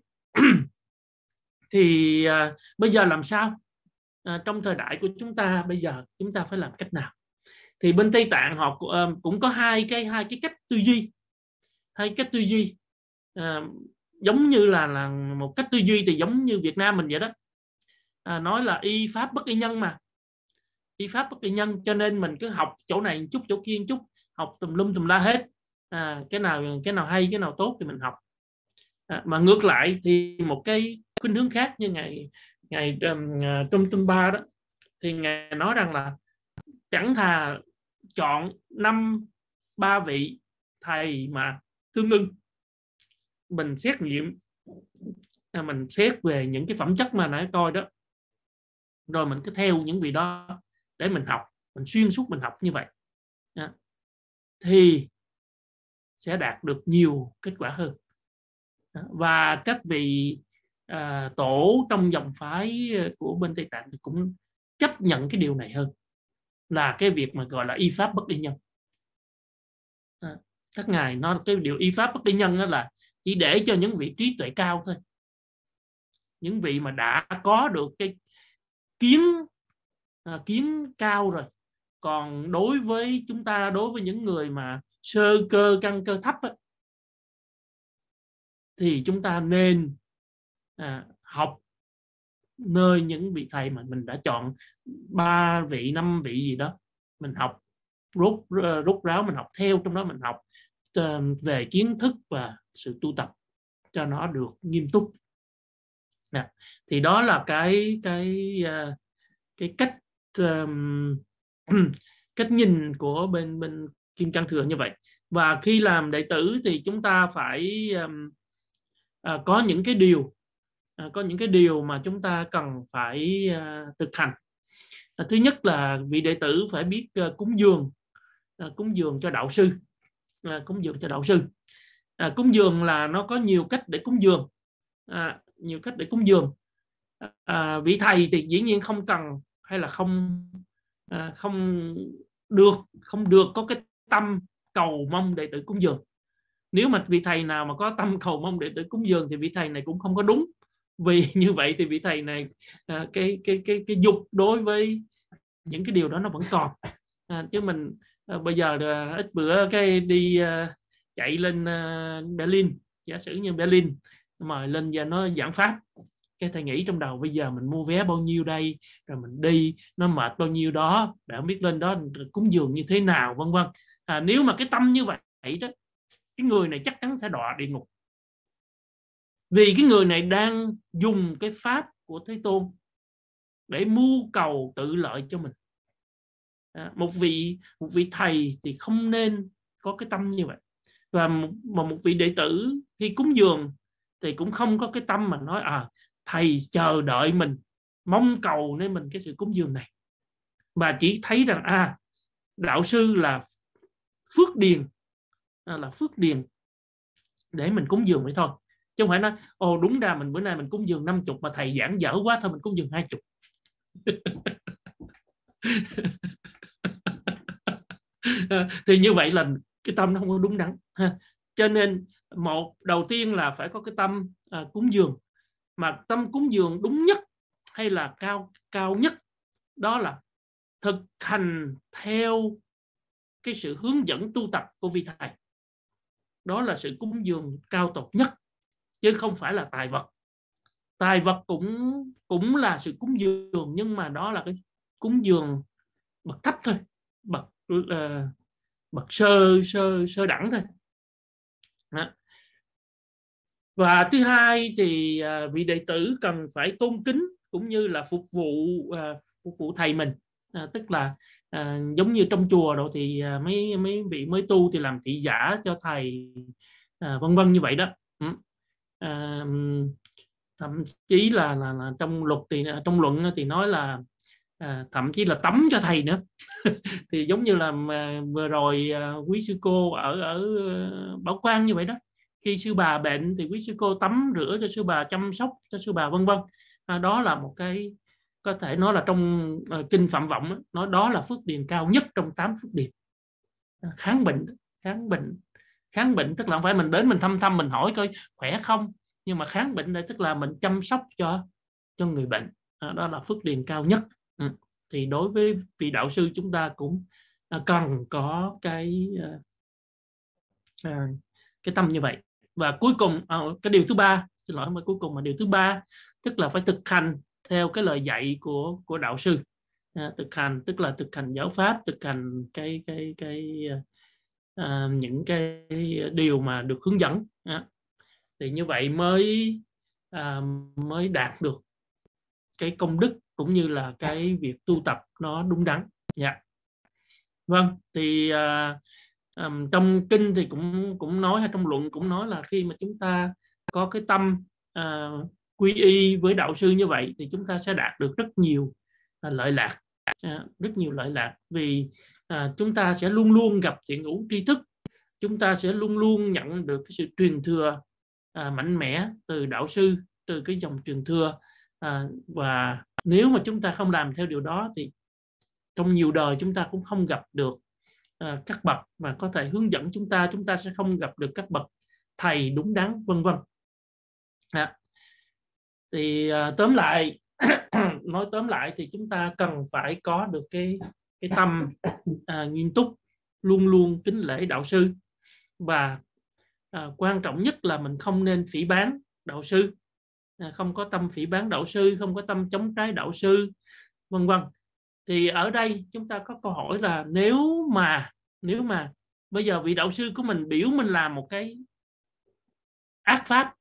thì uh, bây giờ làm sao? Uh, trong thời đại của chúng ta bây giờ chúng ta phải làm cách nào? Thì bên Tây Tạng họ uh, cũng có hai cái hai cái cách tư duy, hai cách tư duy uh, giống như là là một cách tư duy thì giống như Việt Nam mình vậy đó. À, nói là y pháp bất y nhân mà, y pháp bất y nhân, cho nên mình cứ học chỗ này một chút, chỗ kia một chút, học tùm lum tùm la hết. À, cái nào cái nào hay, cái nào tốt thì mình học. À, mà ngược lại thì một cái khuynh hướng khác như ngày ngày Trung Tâm Ba đó, thì ngài nói rằng là chẳng thà chọn năm ba vị thầy mà tương ưng, mình xét nghiệm, mình xét về những cái phẩm chất mà nãy coi đó, rồi mình cứ theo những vị đó để mình học, mình xuyên suốt mình học như vậy. thì sẽ đạt được nhiều kết quả hơn. Và các vị à, tổ trong dòng phái của bên Tây Tạng cũng chấp nhận cái điều này hơn, là cái việc mà gọi là y pháp bất đi nhân. À, các ngài nói cái điều y pháp bất đi nhân đó là chỉ để cho những vị trí tuệ cao thôi, những vị mà đã có được cái kiến à, kiến cao rồi. Còn đối với chúng ta, đối với những người mà sơ cơ căn cơ thấp ấy, thì chúng ta nên à, học nơi những vị thầy mà mình đã chọn, ba vị năm vị gì đó, mình học rút rút ráo, mình học theo trong đó, mình học uh, về kiến thức và sự tu tập cho nó được nghiêm túc. Nè, thì đó là cái cái uh, cái cách um, cách nhìn của bên bên Kim Cang Thừa như vậy. Và khi làm đệ tử thì chúng ta phải um, uh, có những cái điều uh, có những cái điều mà chúng ta cần phải uh, thực hành. Uh, thứ nhất là vị đệ tử phải biết uh, cúng dường uh, cúng dường cho đạo sư. Uh, cúng dường cho đạo sư uh, cúng dường là nó có nhiều cách để cúng dường. Uh, nhiều cách để cúng dường. À, vị thầy thì dĩ nhiên không cần hay là không à, không được không được có cái tâm cầu mong đệ tử cúng dường. Nếu mà vị thầy nào mà có tâm cầu mong đệ tử cúng dường thì vị thầy này cũng không có đúng, vì như vậy thì vị thầy này à, cái cái cái cái dục đối với những cái điều đó nó vẫn còn. À, chứ mình à, bây giờ à, ít bữa cái đi à, chạy lên à, Berlin, giả sử như Berlin mời lên và nó giảng pháp, cái thầy nghĩ trong đầu bây giờ mình mua vé bao nhiêu đây, rồi mình đi nó mệt bao nhiêu đó, để không biết lên đó cúng dường như thế nào, vân vân. À, nếu mà cái tâm như vậy đó, cái người này chắc chắn sẽ đọa địa ngục, vì cái người này đang dùng cái pháp của Thế Tôn để mưu cầu tự lợi cho mình. À, một vị một vị thầy thì không nên có cái tâm như vậy. Và một, một vị đệ tử khi cúng dường thì cũng không có cái tâm mà nói à thầy chờ đợi mình, mong cầu nên mình cái sự cúng dường này, và chỉ thấy rằng à đạo sư là phước điền, à, là phước điền để mình cúng dường vậy thôi, chứ không phải nói ồ đúng ra mình bữa nay mình cúng dường năm chục mà thầy giảng dở quá thôi mình cúng dường hai chục. Thì như vậy là cái tâm nó không có đúng đắn ha. Cho nên một đầu tiên là phải có cái tâm à, cúng dường, mà tâm cúng dường đúng nhất hay là cao cao nhất đó là thực hành theo cái sự hướng dẫn tu tập của vị thầy. Đó là sự cúng dường cao tột nhất, chứ không phải là tài vật. Tài vật cũng cũng là sự cúng dường, nhưng mà đó là cái cúng dường bậc thấp thôi, bậc uh, bậc sơ sơ sơ đẳng thôi. Đó. Và thứ hai thì uh, vị đệ tử cần phải tôn kính cũng như là phục vụ uh, phục vụ thầy mình. À, tức là à, giống như trong chùa rồi thì à, mấy mấy vị mới tu thì làm thị giả cho thầy, à, vân vân như vậy đó. À, thậm chí là, là, là trong luật thì trong luận thì nói là à, thậm chí là tắm cho thầy nữa. Thì giống như là à, vừa rồi à, quý sư cô ở ở Bảo Quang như vậy đó, khi sư bà bệnh thì quý sư cô tắm rửa cho sư bà, chăm sóc cho sư bà, vân vân. À, đó là một cái có thể nói là trong uh, kinh Phạm Vọng nói đó là phước điền cao nhất trong tám phước điền. Kháng bệnh, kháng bệnh, kháng bệnh tức là không phải mình đến mình thăm thăm mình hỏi coi khỏe không, nhưng mà kháng bệnh đây tức là mình chăm sóc cho cho người bệnh. À, đó là phước điền cao nhất. Ừ. Thì đối với vị đạo sư chúng ta cũng uh, cần có cái uh, uh, cái tâm như vậy. Và cuối cùng uh, cái điều thứ ba, xin lỗi, không phải cuối cùng mà điều thứ ba, tức là phải thực hành theo cái lời dạy của của đạo sư. À, thực hành tức là thực hành giáo pháp, thực hành cái cái cái à, những cái điều mà được hướng dẫn. À, thì như vậy mới à, mới đạt được cái công đức cũng như là cái việc tu tập nó đúng đắn. Dạ. Vâng, thì à, à, trong kinh thì cũng cũng nói, hay trong luận cũng nói là khi mà chúng ta có cái tâm à, quy y với đạo sư như vậy thì chúng ta sẽ đạt được rất nhiều à, lợi lạc. à, rất nhiều lợi lạc, vì à, chúng ta sẽ luôn luôn gặp thiện hữu tri thức, chúng ta sẽ luôn luôn nhận được cái sự truyền thừa à, mạnh mẽ từ đạo sư, từ cái dòng truyền thừa, à, và nếu mà chúng ta không làm theo điều đó thì trong nhiều đời chúng ta cũng không gặp được à, các bậc mà có thể hướng dẫn chúng ta, chúng ta sẽ không gặp được các bậc thầy đúng đắn, vân vân. À, thì à, tóm lại nói tóm lại thì chúng ta cần phải có được cái cái tâm à, nghiêm túc, luôn luôn kính lễ đạo sư, và à, quan trọng nhất là mình không nên phỉ báng đạo sư, à, không có tâm phỉ báng đạo sư, không có tâm chống trái đạo sư, vân vân. Thì ở đây chúng ta có câu hỏi là nếu mà nếu mà bây giờ vị đạo sư của mình biểu mình làm một cái ác pháp,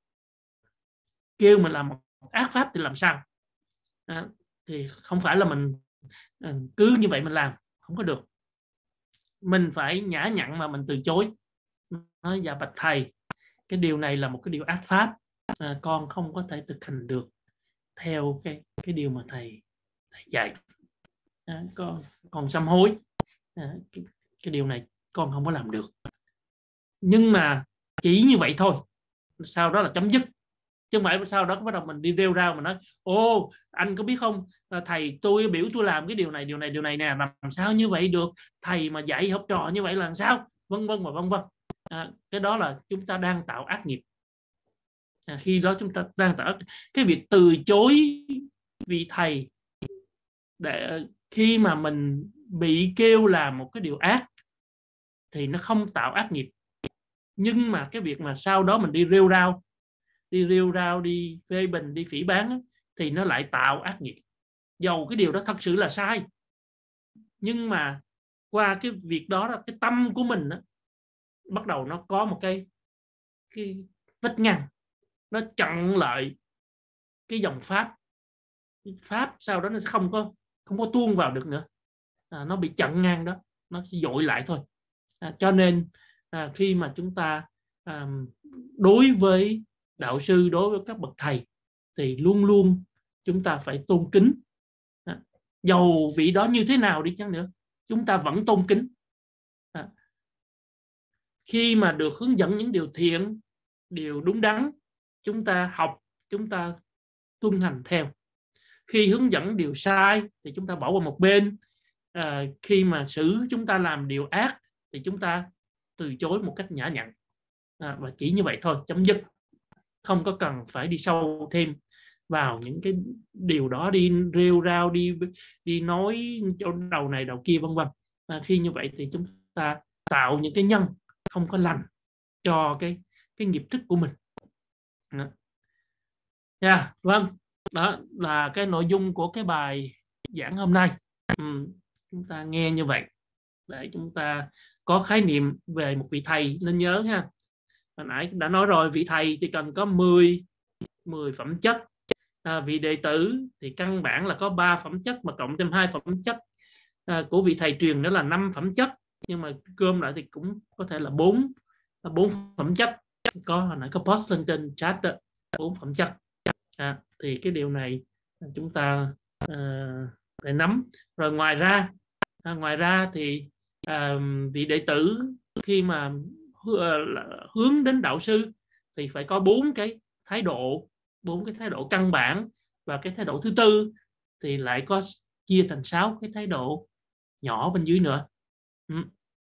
kêu mình làm một ác pháp thì làm sao? À, thì không phải là mình à, cứ như vậy mình làm, không có được. Mình phải nhã nhặn mà mình từ chối, nói dạ bạch thầy, cái điều này là một cái điều ác pháp, à, con không có thể thực hành được theo cái cái điều mà thầy, thầy dạy, à, con còn sám hối, à, cái, cái điều này con không có làm được. Nhưng mà chỉ như vậy thôi, sau đó là chấm dứt, chứ không phải sau đó bắt đầu mình đi rêu rao mà nói ô anh có biết không, thầy tôi biểu tôi làm cái điều này điều này điều này nè, làm sao như vậy được, thầy mà dạy học trò như vậy là làm sao, vân vân và vân vân. À, cái đó là chúng ta đang tạo ác nghiệp. À, khi đó chúng ta đang tạo cái việc từ chối vị thầy, để khi mà mình bị kêu làm một cái điều ác thì nó không tạo ác nghiệp, nhưng mà cái việc mà sau đó mình đi rêu rao đi rêu rao đi phê bình, đi phỉ báng thì nó lại tạo ác nghiệp, dầu cái điều đó thật sự là sai, nhưng mà qua cái việc đó, cái tâm của mình đó, bắt đầu nó có một cái cái vách ngăn, nó chặn lại cái dòng pháp pháp sau đó nó sẽ không có không có tuôn vào được nữa, à, nó bị chặn ngang đó, nó sẽ dội lại thôi. À, cho nên à, khi mà chúng ta à, đối với đạo sư, đối với các bậc thầy thì luôn luôn chúng ta phải tôn kính, à, dầu vị đó như thế nào đi chăng nữa chúng ta vẫn tôn kính. À, khi mà được hướng dẫn những điều thiện, điều đúng đắn, chúng ta học, chúng ta tuân hành theo. Khi hướng dẫn điều sai thì chúng ta bỏ qua một bên. À, khi mà xử chúng ta làm điều ác thì chúng ta từ chối một cách nhã nhặn, à, và chỉ như vậy thôi, chấm dứt, không có cần phải đi sâu thêm vào những cái điều đó, đi rêu rao, đi đi nói chỗ đầu này đầu kia vân vân. À, khi như vậy thì chúng ta tạo những cái nhân không có lành cho cái cái nghiệp thức của mình. Đó. Yeah, vâng, đó là cái nội dung của cái bài giảng hôm nay. Ừ, chúng ta nghe như vậy để chúng ta có khái niệm về một vị thầy. Nên nhớ ha, hồi nãy đã nói rồi, vị thầy thì cần có mười, mười phẩm chất. À, vị đệ tử thì căn bản là có ba phẩm chất, mà cộng thêm hai phẩm chất à, của vị thầy truyền nữa là năm phẩm chất, nhưng mà gom lại thì cũng có thể là bốn bốn phẩm chất. Có hồi nãy có post lên trên chat đó, bốn phẩm chất. À, thì cái điều này chúng ta uh, phải nắm. Rồi ngoài ra à, ngoài ra thì uh, vị đệ tử khi mà hướng đến đạo sư thì phải có bốn cái thái độ, bốn cái thái độ căn bản, và cái thái độ thứ tư thì lại có chia thành sáu cái thái độ nhỏ bên dưới nữa. Ừ.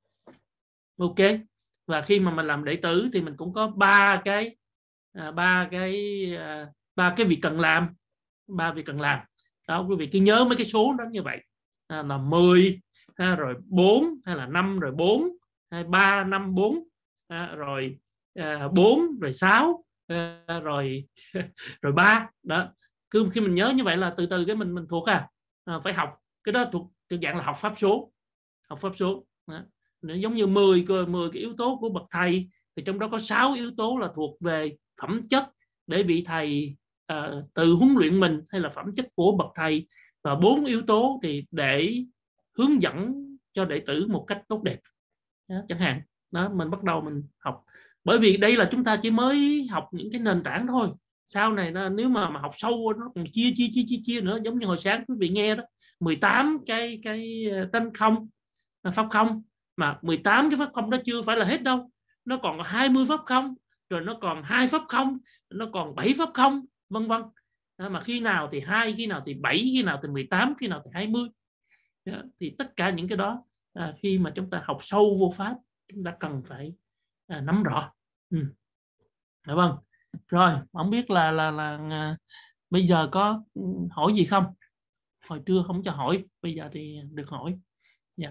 Ok. Và khi mà mình làm đệ tử thì mình cũng có ba cái à, ba cái à, ba cái việc cần làm, ba việc cần làm đó. Quý vị cứ nhớ mấy cái số đó như vậy, à, là mười ha, rồi bốn, hay là năm rồi bốn, hay ba năm bốn, à, rồi à, bốn rồi sáu, à, rồi rồi ba đó. Cứ khi mình nhớ như vậy là từ từ cái mình mình thuộc à, à phải học cái đó, thuộc thuộc dạng là học pháp số, học pháp số đó. Giống như mười mười cái yếu tố của bậc thầy thì trong đó có sáu yếu tố là thuộc về phẩm chất để vị thầy uh, tự huấn luyện mình, hay là phẩm chất của bậc thầy, và bốn yếu tố thì để hướng dẫn cho đệ tử một cách tốt đẹp đó, chẳng hạn đó. Mình bắt đầu mình học, bởi vì đây là chúng ta chỉ mới học những cái nền tảng thôi. Sau này nó, nếu mà, mà học sâu nó còn chia chia chia chia chia nữa, giống như hồi sáng quý vị nghe đó, mười tám cái cái tánh không, pháp không, mà mười tám cái pháp không đó chưa phải là hết đâu, nó còn hai mươi pháp không, rồi nó còn hai pháp không, nó còn bảy pháp không, vân vân. Mà khi nào thì hai, khi nào thì bảy, khi nào thì mười tám, khi nào thì hai mươi. Thì tất cả những cái đó à, khi mà chúng ta học sâu vô pháp, chúng ta cần phải à, nắm rõ. Ừ. Đúng không? Rồi, không biết là là là à, bây giờ có hỏi gì không? Hồi trưa không cho hỏi, bây giờ thì được hỏi. Dạ.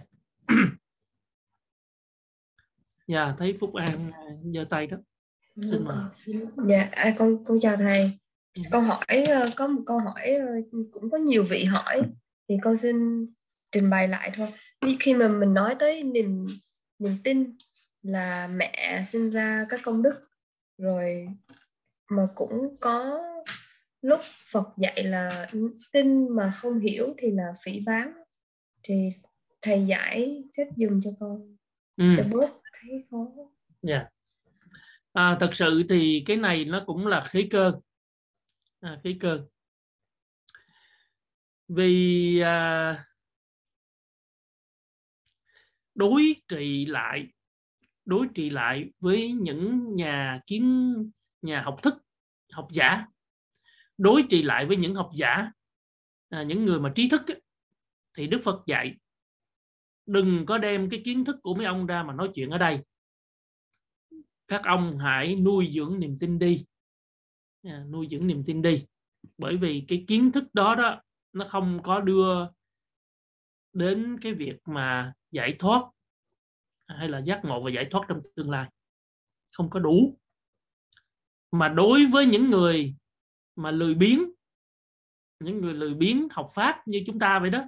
Dạ, thấy Phúc An giơ tay đó. Xin mời. Dạ, à, con con chào thầy. Câu hỏi có một câu hỏi cũng có nhiều vị hỏi, thì con xin trình bày lại thôi. Khi mà mình nói tới niềm niềm tin là mẹ sinh ra các công đức, rồi mà cũng có lúc Phật dạy là tin mà không hiểu thì là phỉ báng, thì thầy giải thích dùm cho con ừ. cho bớt thấy khó. Dạ. À, thật sự thì cái này nó cũng là khí cơ, à, khí cơ. Vì à, đối trị lại đối trị lại với những nhà kiến nhà học thức, học giả, đối trị lại với những học giả, à, những người mà trí thức ấy, thì Đức Phật dạy đừng có đem cái kiến thức của mấy ông ra mà nói chuyện ở đây. Các ông hãy nuôi dưỡng niềm tin đi, à, nuôi dưỡng niềm tin đi, bởi vì cái kiến thức đó đó nó không có đưa đến cái việc mà giải thoát hay là giác ngộ và giải thoát trong tương lai, không có đủ. Mà đối với những người mà lười biếng, những người lười biếng học pháp như chúng ta vậy đó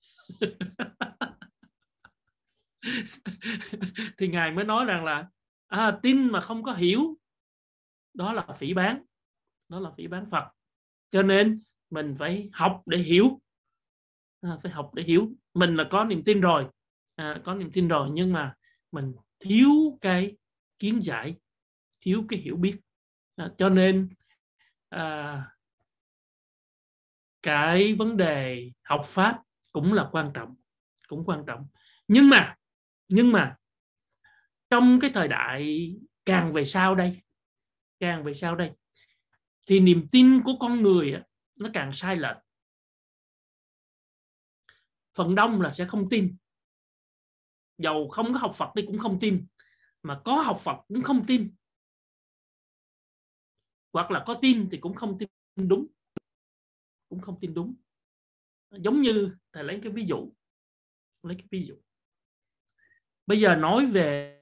thì Ngài mới nói rằng là à, tin mà không có hiểu đó là phỉ báng, đó là phỉ báng Phật. Cho nên mình phải học để hiểu, à, phải học để hiểu. Mình là có niềm tin rồi, à, có niềm tin rồi, nhưng mà mình thiếu cái kiến giải, thiếu cái hiểu biết, à, cho nên à, cái vấn đề học pháp cũng là quan trọng, cũng quan trọng. Nhưng mà nhưng mà trong cái thời đại càng về sau đây, càng về sau đây thì niềm tin của con người nó càng sai lệch. Phần đông là sẽ không tin, dầu không có học Phật thì cũng không tin, mà có học Phật cũng không tin, hoặc là có tin thì cũng không tin đúng, cũng không tin đúng. Giống như thầy lấy cái ví dụ, lấy cái ví dụ bây giờ nói về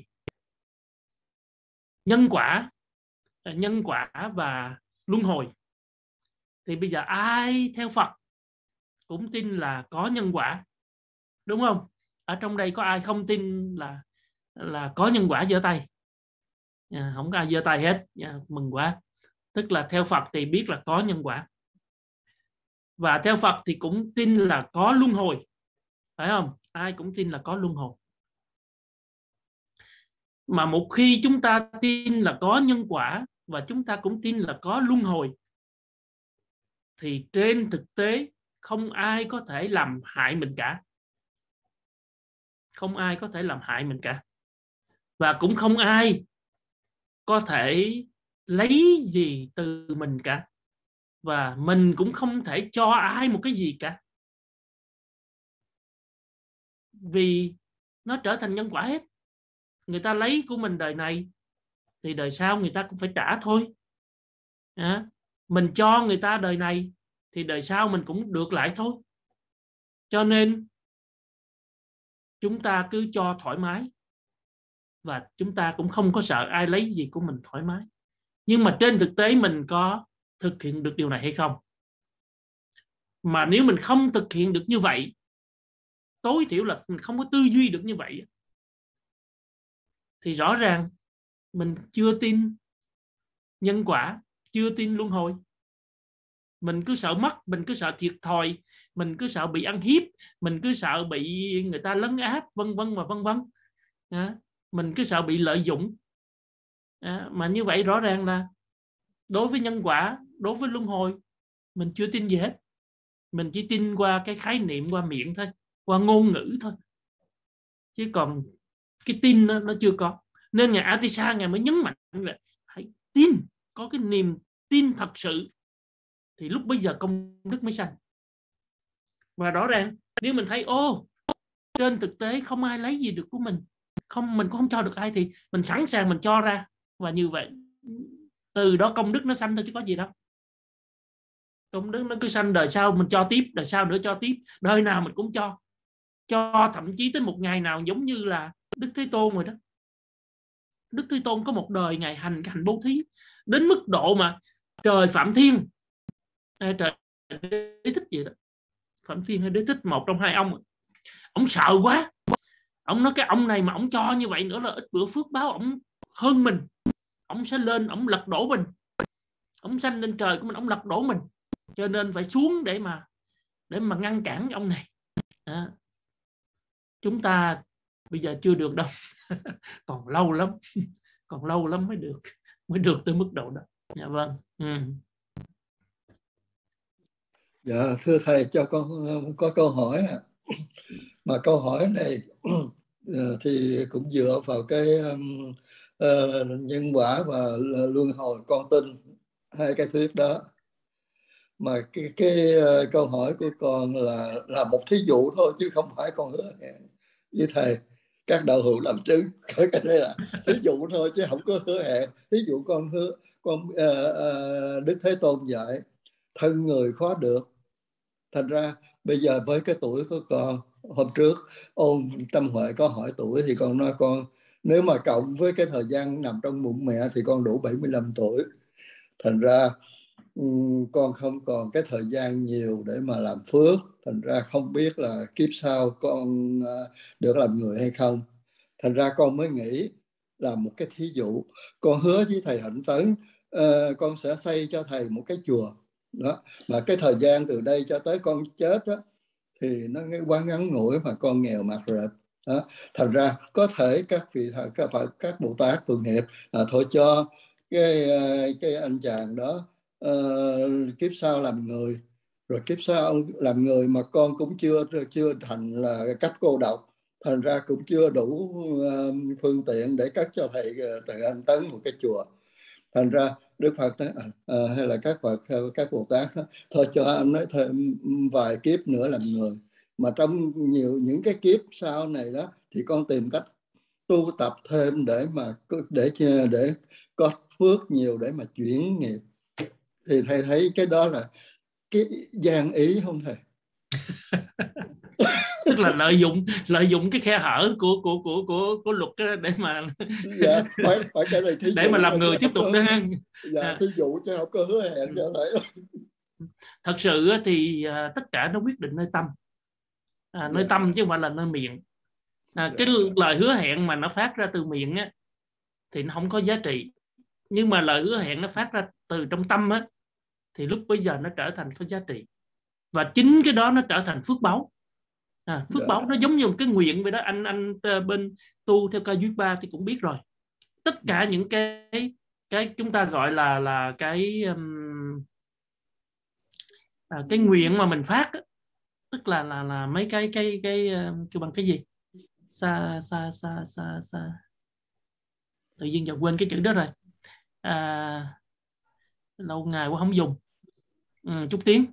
nhân quả, nhân quả và luân hồi, thì bây giờ ai theo Phật cũng tin là có nhân quả, đúng không? Ở trong đây có ai không tin là là có nhân quả giơ tay? À, không có ai giơ tay hết, à, mừng quá. Tức là theo Phật thì biết là có nhân quả, và theo Phật thì cũng tin là có luân hồi, phải không? Ai cũng tin là có luân hồi. Mà một khi chúng ta tin là có nhân quả và chúng ta cũng tin là có luân hồi, thì trên thực tế không ai có thể làm hại mình cả, không ai có thể làm hại mình cả, và cũng không ai có thể lấy gì từ mình cả, và mình cũng không thể cho ai một cái gì cả, vì nó trở thành nhân quả hết. Người ta lấy của mình đời này thì đời sau người ta cũng phải trả thôi, à, mình cho người ta đời này thì đời sau mình cũng được lại thôi. Cho nên chúng ta cứ cho thoải mái, và chúng ta cũng không có sợ ai lấy gì của mình thoải mái. Nhưng mà trên thực tế mình có thực hiện được điều này hay không? Mà nếu mình không thực hiện được như vậy, tối thiểu là mình không có tư duy được như vậy, thì rõ ràng mình chưa tin nhân quả, chưa tin luân hồi. Mình cứ sợ mất, mình cứ sợ thiệt thòi, mình cứ sợ bị ăn hiếp, mình cứ sợ bị người ta lấn áp, vân vân và vân vân. À, mình cứ sợ bị lợi dụng. À, mà như vậy rõ ràng là đối với nhân quả, đối với luân hồi, mình chưa tin gì hết. Mình chỉ tin qua cái khái niệm, qua miệng thôi, qua ngôn ngữ thôi, chứ còn cái tin nó, nó chưa có. Nên ngài Atisa ngài mới nhấn mạnh là hãy tin, có cái niềm tin thật sự thì lúc bây giờ công đức mới sanh. Và rõ ràng nếu mình thấy ô trên thực tế không ai lấy gì được của mình, không mình cũng không cho được ai, thì mình sẵn sàng mình cho ra, và như vậy từ đó công đức nó sanh thôi chứ có gì đâu. Công đức nó cứ sanh, đời sau mình cho tiếp, đời sau nữa cho tiếp, đời nào mình cũng cho cho thậm chí tới một ngày nào giống như là Đức Thế Tôn rồi đó. Đức Thế Tôn có một đời ngài hành hành bố thí đến mức độ mà trời Phạm Thiên, à, trời Đế Thích gì đó, Phạm Thiên hay Đế Thích, một trong hai ông, ông sợ quá. Ông nói cái ông này mà ông cho như vậy nữa là ít bữa phước báo ông hơn mình, ông sẽ lên, ông lật đổ mình, ông sanh lên trời của mình, ông lật đổ mình, cho nên phải xuống để mà để mà ngăn cản ông này. À, chúng ta bây giờ chưa được đâu. Còn lâu lắm, còn lâu lắm mới được, mới được tới mức độ đó. Dạ vâng. Ừ. Dạ thưa thầy, cho con có câu hỏi ạ. Mà câu hỏi này thì cũng dựa vào cái um, uh, nhân quả và luân hồi con tin, hai cái thuyết đó. Mà cái, cái uh, câu hỏi của con là là một thí dụ thôi, chứ không phải con hứa hẹn với thầy các đạo hữu làm chứng. Cái đây là thí dụ thôi chứ không có hứa hẹn. Thí dụ con hứa con uh, uh, Đức Thế Tôn dạy thân người khó được. Thành ra bây giờ với cái tuổi của con, hôm trước ôn Tâm Huệ có hỏi tuổi thì con nói con nếu mà cộng với cái thời gian nằm trong bụng mẹ thì con đủ bảy mươi lăm tuổi. Thành ra um, con không còn cái thời gian nhiều để mà làm phước. Thành ra không biết là kiếp sau con uh, được làm người hay không. Thành ra con mới nghĩ là một cái thí dụ. Con hứa với thầy Hạnh Tấn uh, con sẽ xây cho thầy một cái chùa đó, mà cái thời gian từ đây cho tới con chết đó, thì nó quá ngắn ngủi mà con nghèo mặt rệp đó. Thành ra có thể các vị các phải các Bồ Tát Thường Hiệp à, thôi cho cái cái anh chàng đó uh, kiếp sau làm người, rồi kiếp sau làm người mà con cũng chưa chưa thành là cách cô độc, thành ra cũng chưa đủ uh, phương tiện để cất cho thầy thầy Anh Tấn một cái chùa. Thành ra Đức Phật đó, à, hay là các Phật, các Bồ Tát đó, thôi cho anh nói thêm vài kiếp nữa làm người, mà trong nhiều những cái kiếp sau này đó thì con tìm cách tu tập thêm để mà để để có phước nhiều để mà chuyển nghiệp. Thì thầy thấy cái đó là cái gian ý không thầy? Tức là lợi dụng lợi dụng cái khe hở của của của của của luật để mà dạ, phải phải cái này thí để dụ mà làm người tiếp tục đó. Dạ, thí dụ chứ không có hứa hẹn cho thầy. Thật sự thì uh, tất cả nó quyết định nơi tâm, à, nơi dạ. tâm chứ không phải là nơi miệng. À, dạ. Cái lời hứa hẹn mà nó phát ra từ miệng á thì nó không có giá trị, nhưng mà lời hứa hẹn nó phát ra từ trong tâm á thì lúc bây giờ nó trở thành có giá trị, và chính cái đó nó trở thành phước báu. À, phước yeah. báu nó giống như một cái nguyện vậy đó. Anh anh bên tu theo ca duyên ba thì cũng biết rồi. Tất cả yeah. những cái cái chúng ta gọi là là cái um, à, cái nguyện mà mình phát á, tức là là là mấy cái cái cái kêu bằng cái gì sa sa sa sa sa tự nhiên giờ quên cái chữ đó rồi. À, lâu ngày quá không dùng. Ừ, chút tiếng.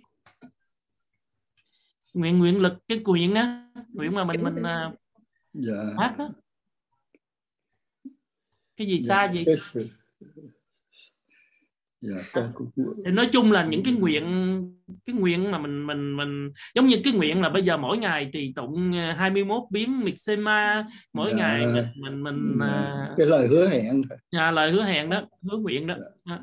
Nguyện nguyện lực, cái nguyện á, nguyện mà mình mình dạ. hát đó. Cái gì dạ. xa gì? Dạ, con cũng... Thì nói chung là những cái nguyện cái nguyện mà mình mình mình giống như cái nguyện là bây giờ mỗi ngày trì tụng hai mươi mốt biến Mixema, mỗi dạ. ngày mình mình mình dạ. cái lời hứa hẹn à, lời hứa hẹn đó, hứa nguyện đó. Dạ.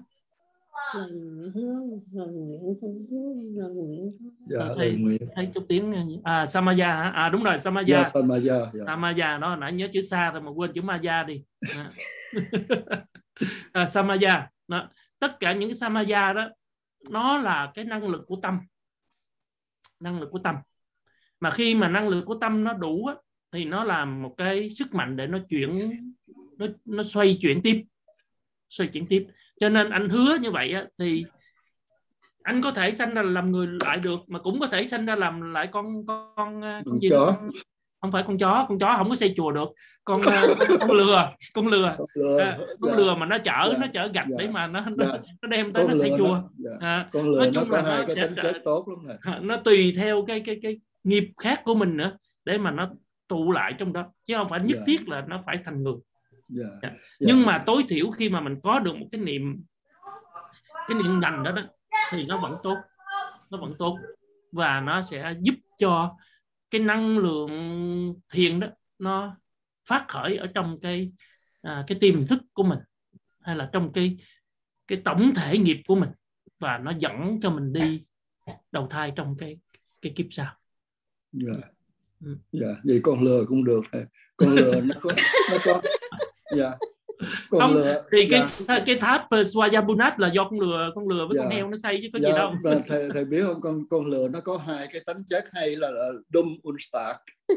Dạ, lời nguyện. Thấy chút tiếng à, Samaya hả? À đúng rồi, Samaya. Dạ, Samaya. Dạ. Samaya đó, nãy nhớ chữ sa rồi mà quên chữ Maya đi. À. à, Samaya đó. Tất cả những cái Samaya đó nó là cái năng lực của tâm, năng lực của tâm. Mà khi mà năng lực của tâm nó đủ á, thì nó làm một cái sức mạnh để nó chuyển, nó nó xoay chuyển tiếp, xoay chuyển tiếp. Cho nên anh hứa như vậy á, thì Anh có thể sanh ra làm người lại được, mà cũng có thể sanh ra làm lại con con con, con gì chó. đó, con, không phải con chó, con chó không có xây chùa được, con con, con lừa, con lừa, con lừa, à, con dạ, lừa mà nó chở dạ, nó chở gạch dạ, để mà nó dạ. nó, nó đem tới Con nó xây lừa chùa. nó, dạ. À, Con lừa nói nó chung có là hai nó cái tính chất tốt lắm này. nó tùy theo cái cái cái nghiệp khác của mình nữa để mà nó tụ lại trong đó, chứ không phải nhất Dạ. thiết là nó phải thành người. Dạ, Dạ. dạ. Nhưng mà tối thiểu khi mà mình có được một cái niệm cái niệm lành đó, đó thì nó vẫn tốt, nó vẫn tốt và nó sẽ giúp cho cái năng lượng thiền đó nó phát khởi ở trong cái à, cái tiềm thức của mình, hay là trong cái cái tổng thể nghiệp của mình, và nó dẫn cho mình đi đầu thai trong cái cái kiếp sau. Dạ. Ừ. Dạ, vậy con lừa cũng được. Con lừa nó có nó có dạ. Con Không, lừa thì dạ. cái cái tháp Swayambunat là do con lừa con lừa với Dạ. con heo nó xây chứ có dạ, gì đâu. Thầy thầy biết không, con con lừa nó có hai cái tính chất hay là, là dumm und stark.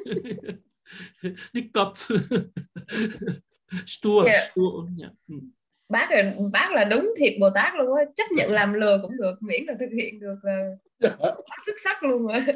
Đi cọp. Stur, Yeah. stur. Yeah. Bác là bác là đúng thiệt Bồ Tát luôn á, chấp nhận làm lừa cũng được, miễn là thực hiện được là Dạ. xuất sắc luôn rồi.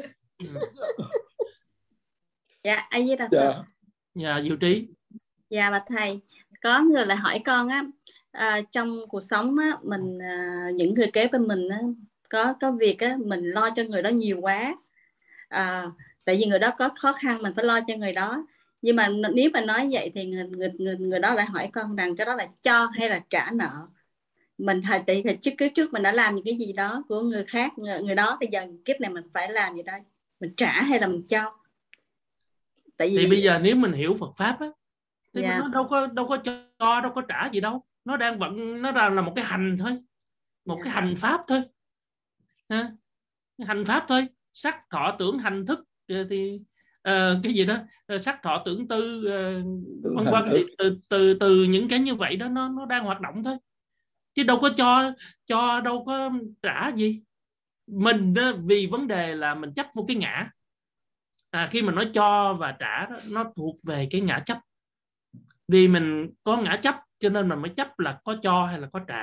Dạ, A Di Đà Phật. Dạ. Dạ, Diệu Trí. Dạ bạch thầy, có người lại hỏi con á, à, trong cuộc sống á, mình à, những người kế bên mình á, có có việc á, mình lo cho người đó nhiều quá, à, tại vì người đó có khó khăn mình phải lo cho người đó. Nhưng mà nếu mà nói vậy thì người người người, người đó lại hỏi con rằng cái đó là cho hay là trả nợ. Mình thời tỷ thì trước cái trước mình đã làm những cái gì đó của người khác, người, người đó thì giờ kiếp này mình phải làm gì đó, mình trả hay là mình cho? Tại vì thì bây giờ nếu mình hiểu Phật pháp á, thì dạ. nó đâu có đâu có cho, đâu có trả gì đâu, nó đang vận, nó đang là một cái hành thôi, một dạ. cái hành pháp thôi, ha? Hành pháp thôi, sắc thọ tưởng hành thức thì uh, cái gì đó, sắc thọ tưởng tư uh, vân vân, thì từ từ từ những cái như vậy đó nó nó đang hoạt động thôi, chứ đâu có cho cho đâu có trả gì. Mình đó, vì vấn đề là mình chấp vô cái ngã. À, khi mà nói cho và trả đó, nó thuộc về cái ngã chấp. Vì mình có ngã chấp cho nên mình mới chấp là có cho hay là có trả.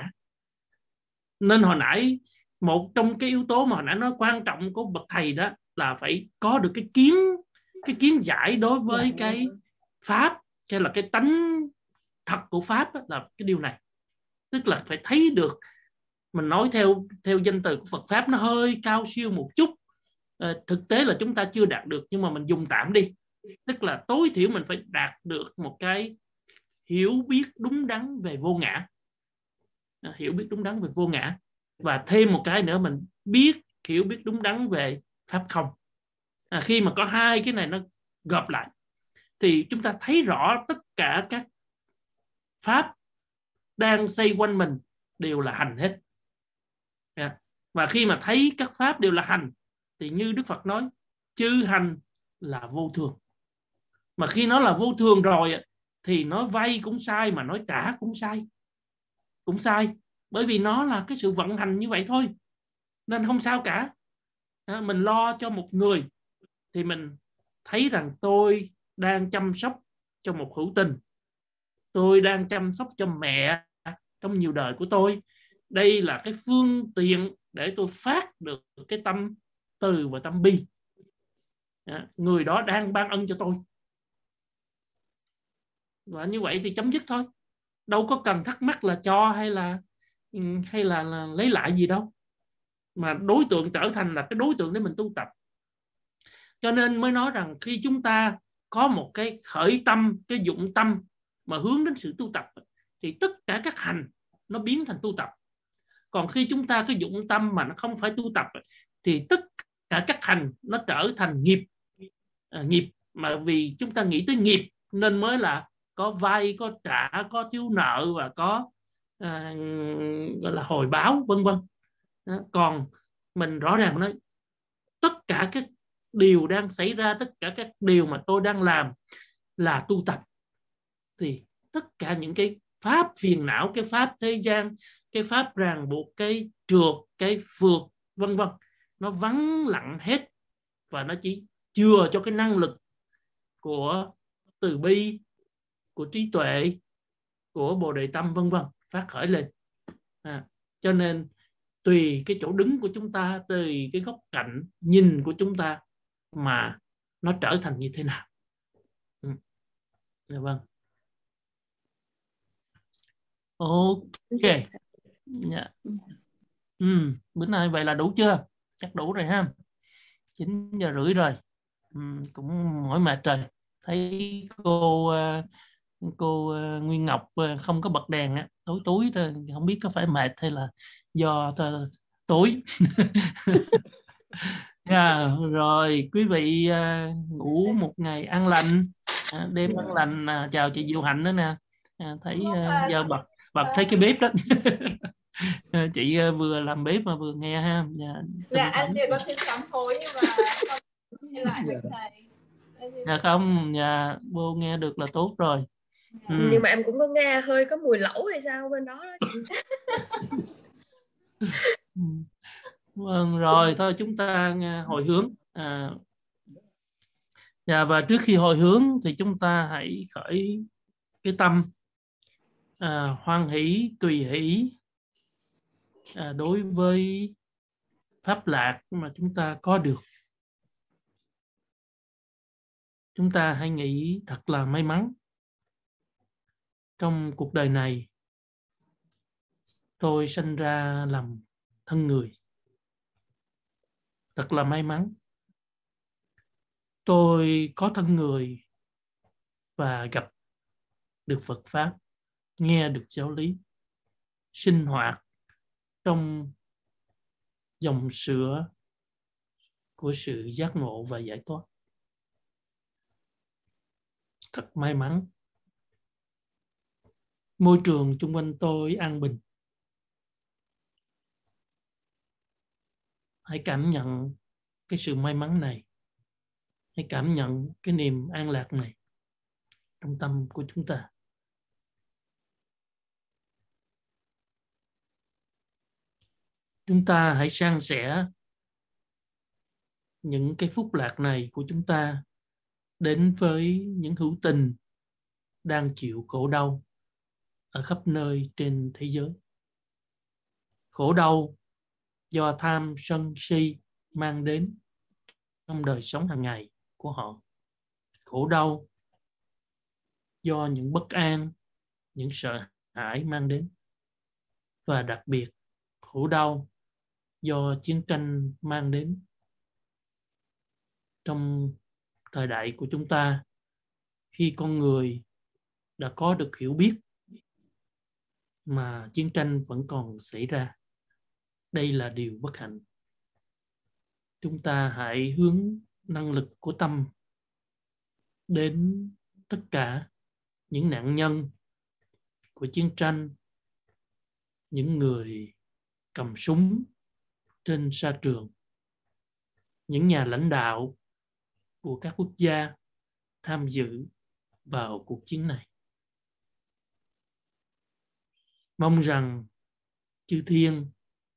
Nên hồi nãy một trong cái yếu tố mà hồi nãy nói quan trọng của bậc thầy đó là phải có được cái kiến cái kiến giải đối với cái pháp, hay là cái tánh thật của pháp đó, là cái điều này. Tức là phải thấy được, mình nói theo theo danh từ của Phật pháp nó hơi cao siêu một chút, à, thực tế là chúng ta chưa đạt được, nhưng mà mình dùng tạm đi. Tức là tối thiểu mình phải đạt được một cái hiểu biết đúng đắn về vô ngã, à, hiểu biết đúng đắn về vô ngã, và thêm một cái nữa mình biết hiểu biết đúng đắn về pháp không. À, khi mà có hai cái này nó gộp lại thì chúng ta thấy rõ tất cả các pháp đang xoay quanh mình đều là hành hết. Yeah. Và khi mà thấy các pháp đều là hành thì như Đức Phật nói, chư hành là vô thường. Mà khi nó là vô thường rồi thì nói vay cũng sai, mà nói trả cũng sai, cũng sai, bởi vì nó là cái sự vận hành như vậy thôi, nên không sao cả. À, mình lo cho một người thì mình thấy rằng tôi đang chăm sóc cho một hữu tình, tôi đang chăm sóc cho mẹ trong nhiều đời của tôi. Đây là cái phương tiện để tôi phát được cái tâm từ và tâm bi. À, người đó đang ban ân cho tôi. Và như vậy thì chấm dứt thôi. Đâu có cần thắc mắc là cho hay là hay là, là lấy lại gì đâu. Mà đối tượng trở thành là cái đối tượng để mình tu tập. Cho nên mới nói rằng khi chúng ta có một cái khởi tâm, cái dụng tâm mà hướng đến sự tu tập, thì tất cả các hành nó biến thành tu tập. Còn khi chúng ta cái dụng tâm mà nó không phải tu tập thì tất cả các hành nó trở thành nghiệp. À, nghiệp mà vì chúng ta nghĩ tới nghiệp nên mới là có vay, có trả, có thiếu nợ và có à, gọi là hồi báo vân vân. Còn mình rõ ràng nói tất cả các điều đang xảy ra, tất cả các điều mà tôi đang làm là tu tập, thì tất cả những cái pháp phiền não, cái pháp thế gian, cái pháp ràng buộc, cái trượt, cái phượt vân vân, nó vắng lặng hết, và nó chỉ chừa cho cái năng lực của từ bi, của trí tuệ, của bồ đề tâm vân vân phát khởi lên. À, cho nên tùy cái chỗ đứng của chúng ta, tùy cái góc cạnh nhìn của chúng ta mà nó trở thành như thế nào. Ừ. Dạ vâng. Ok. Dạ. Ừ. Bữa nay vậy là đủ chưa? Chắc đủ rồi ha. Chín giờ rưỡi rồi. Ừ. Cũng mỏi mệt rồi. Thấy cô cô Nguyên Ngọc không có bật đèn á, tối tối thôi, không biết có phải mệt hay là do tối. Yeah, rồi quý vị uh, ngủ một ngày an lành, uh, đêm an lành. Uh, chào chị Diệu Hạnh nữa nè. Uh, thấy uh, giờ bật bật thấy cái bếp đó. uh, chị uh, vừa làm bếp mà vừa nghe ha. Yeah, dạ anh Diệu có xin sám hối nhưng mà không nghe lại với thầy. Dạ không, dạ vô nghe được là tốt rồi. Ừ. Nhưng mà em cũng có nghe hơi có mùi lẩu hay sao bên đó đó. Vâng, rồi thôi chúng ta hồi hướng. À, dạ, và trước khi hồi hướng thì chúng ta hãy khởi cái tâm à, hoan hỷ, tùy hỷ à, đối với pháp lạc mà chúng ta có được. Chúng ta hãy nghĩ thật là may mắn. Trong cuộc đời này, tôi sinh ra làm thân người. Thật là may mắn. Tôi có thân người và gặp được Phật Pháp, nghe được giáo lý, sinh hoạt trong dòng sữa của sự giác ngộ và giải thoát. Thật may mắn. Môi trường xung quanh tôi an bình. Hãy cảm nhận cái sự may mắn này. Hãy cảm nhận cái niềm an lạc này trong tâm của chúng ta. Chúng ta hãy san sẻ những cái phúc lạc này của chúng ta đến với những hữu tình đang chịu khổ đau ở khắp nơi trên thế giới. Khổ đau do tham sân si mang đến trong đời sống hàng ngày của họ. Khổ đau do những bất an, những sợ hãi mang đến. Và đặc biệt, khổ đau do chiến tranh mang đến. Trong thời đại của chúng ta, khi con người đã có được hiểu biết mà chiến tranh vẫn còn xảy ra, đây là điều bất hạnh. Chúng ta hãy hướng năng lực của tâm đến tất cả những nạn nhân của chiến tranh, những người cầm súng trên sa trường, những nhà lãnh đạo của các quốc gia tham dự vào cuộc chiến này. Mong rằng chư thiên,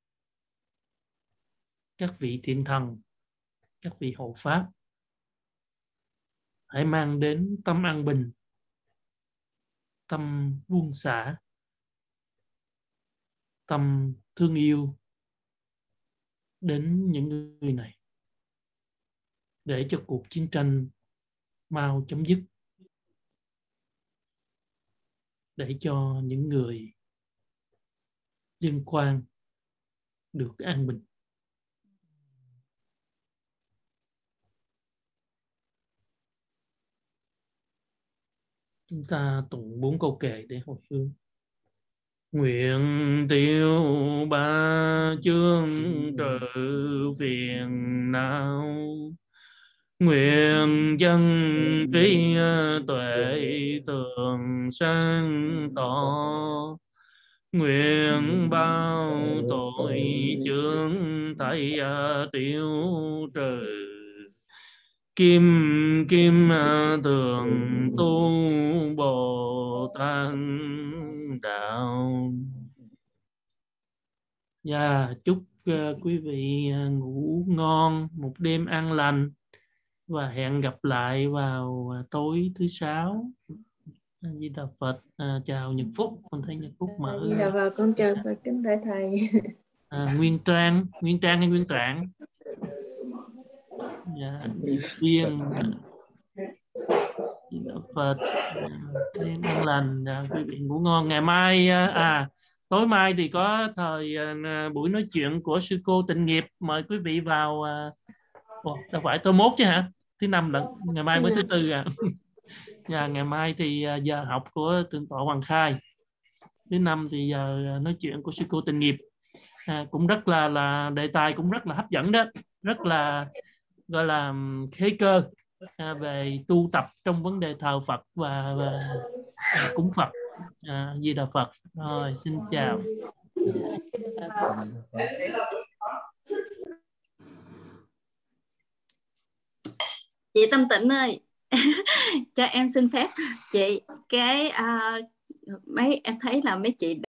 các vị thiện thần, các vị hộ pháp hãy mang đến tâm an bình, tâm buông xả, tâm thương yêu đến những người này, để cho cuộc chiến tranh mau chấm dứt, để cho những người liên quan được an bình. Chúng ta tụng bốn câu kệ để hồi hướng. Nguyện tiêu ba chướng trừ phiền não, nguyện dân trí tuệ tường sáng tỏ, nguyện bao tội chướng thầy tiêu trừ, kim kim tường tu Bồ Tát đạo. Dạ, yeah, chúc uh, quý vị uh, ngủ ngon, một đêm an lành và hẹn gặp lại vào uh, tối thứ sáu. A Di Đà Phật. Uh, chào Nhật Phúc, con thấy Nhật Phúc mở. Dạ vâng, con chào và kính thầy thầy. À, Nguyên Trang, Nguyên Trang hay Nguyên Trạng? Dạ, Duyên, Phật, Thiên An Lành, à, quý vị ngủ ngon. Ngày mai à tối mai thì có thời à, buổi nói chuyện của sư cô Tịnh Nghiệp, mời quý vị vào. À, ồ, đâu phải tối mốt chứ hả? Thứ năm lận, ngày mai mới thứ tư à. Dạ, ngày mai thì à, giờ học của Thượng tọa Hoàng Khai, thứ năm thì giờ nói chuyện của sư cô Tịnh Nghiệp. À, cũng rất là là đề tài cũng rất là hấp dẫn đó, rất là gọi là khế cơ à, về tu tập trong vấn đề thờ Phật và, và à, cúng Phật. À, Di Đà Phật. Rồi, xin chào. Chị Tâm Tịnh ơi, cho em xin phép chị cái uh, mấy em thấy là mấy chị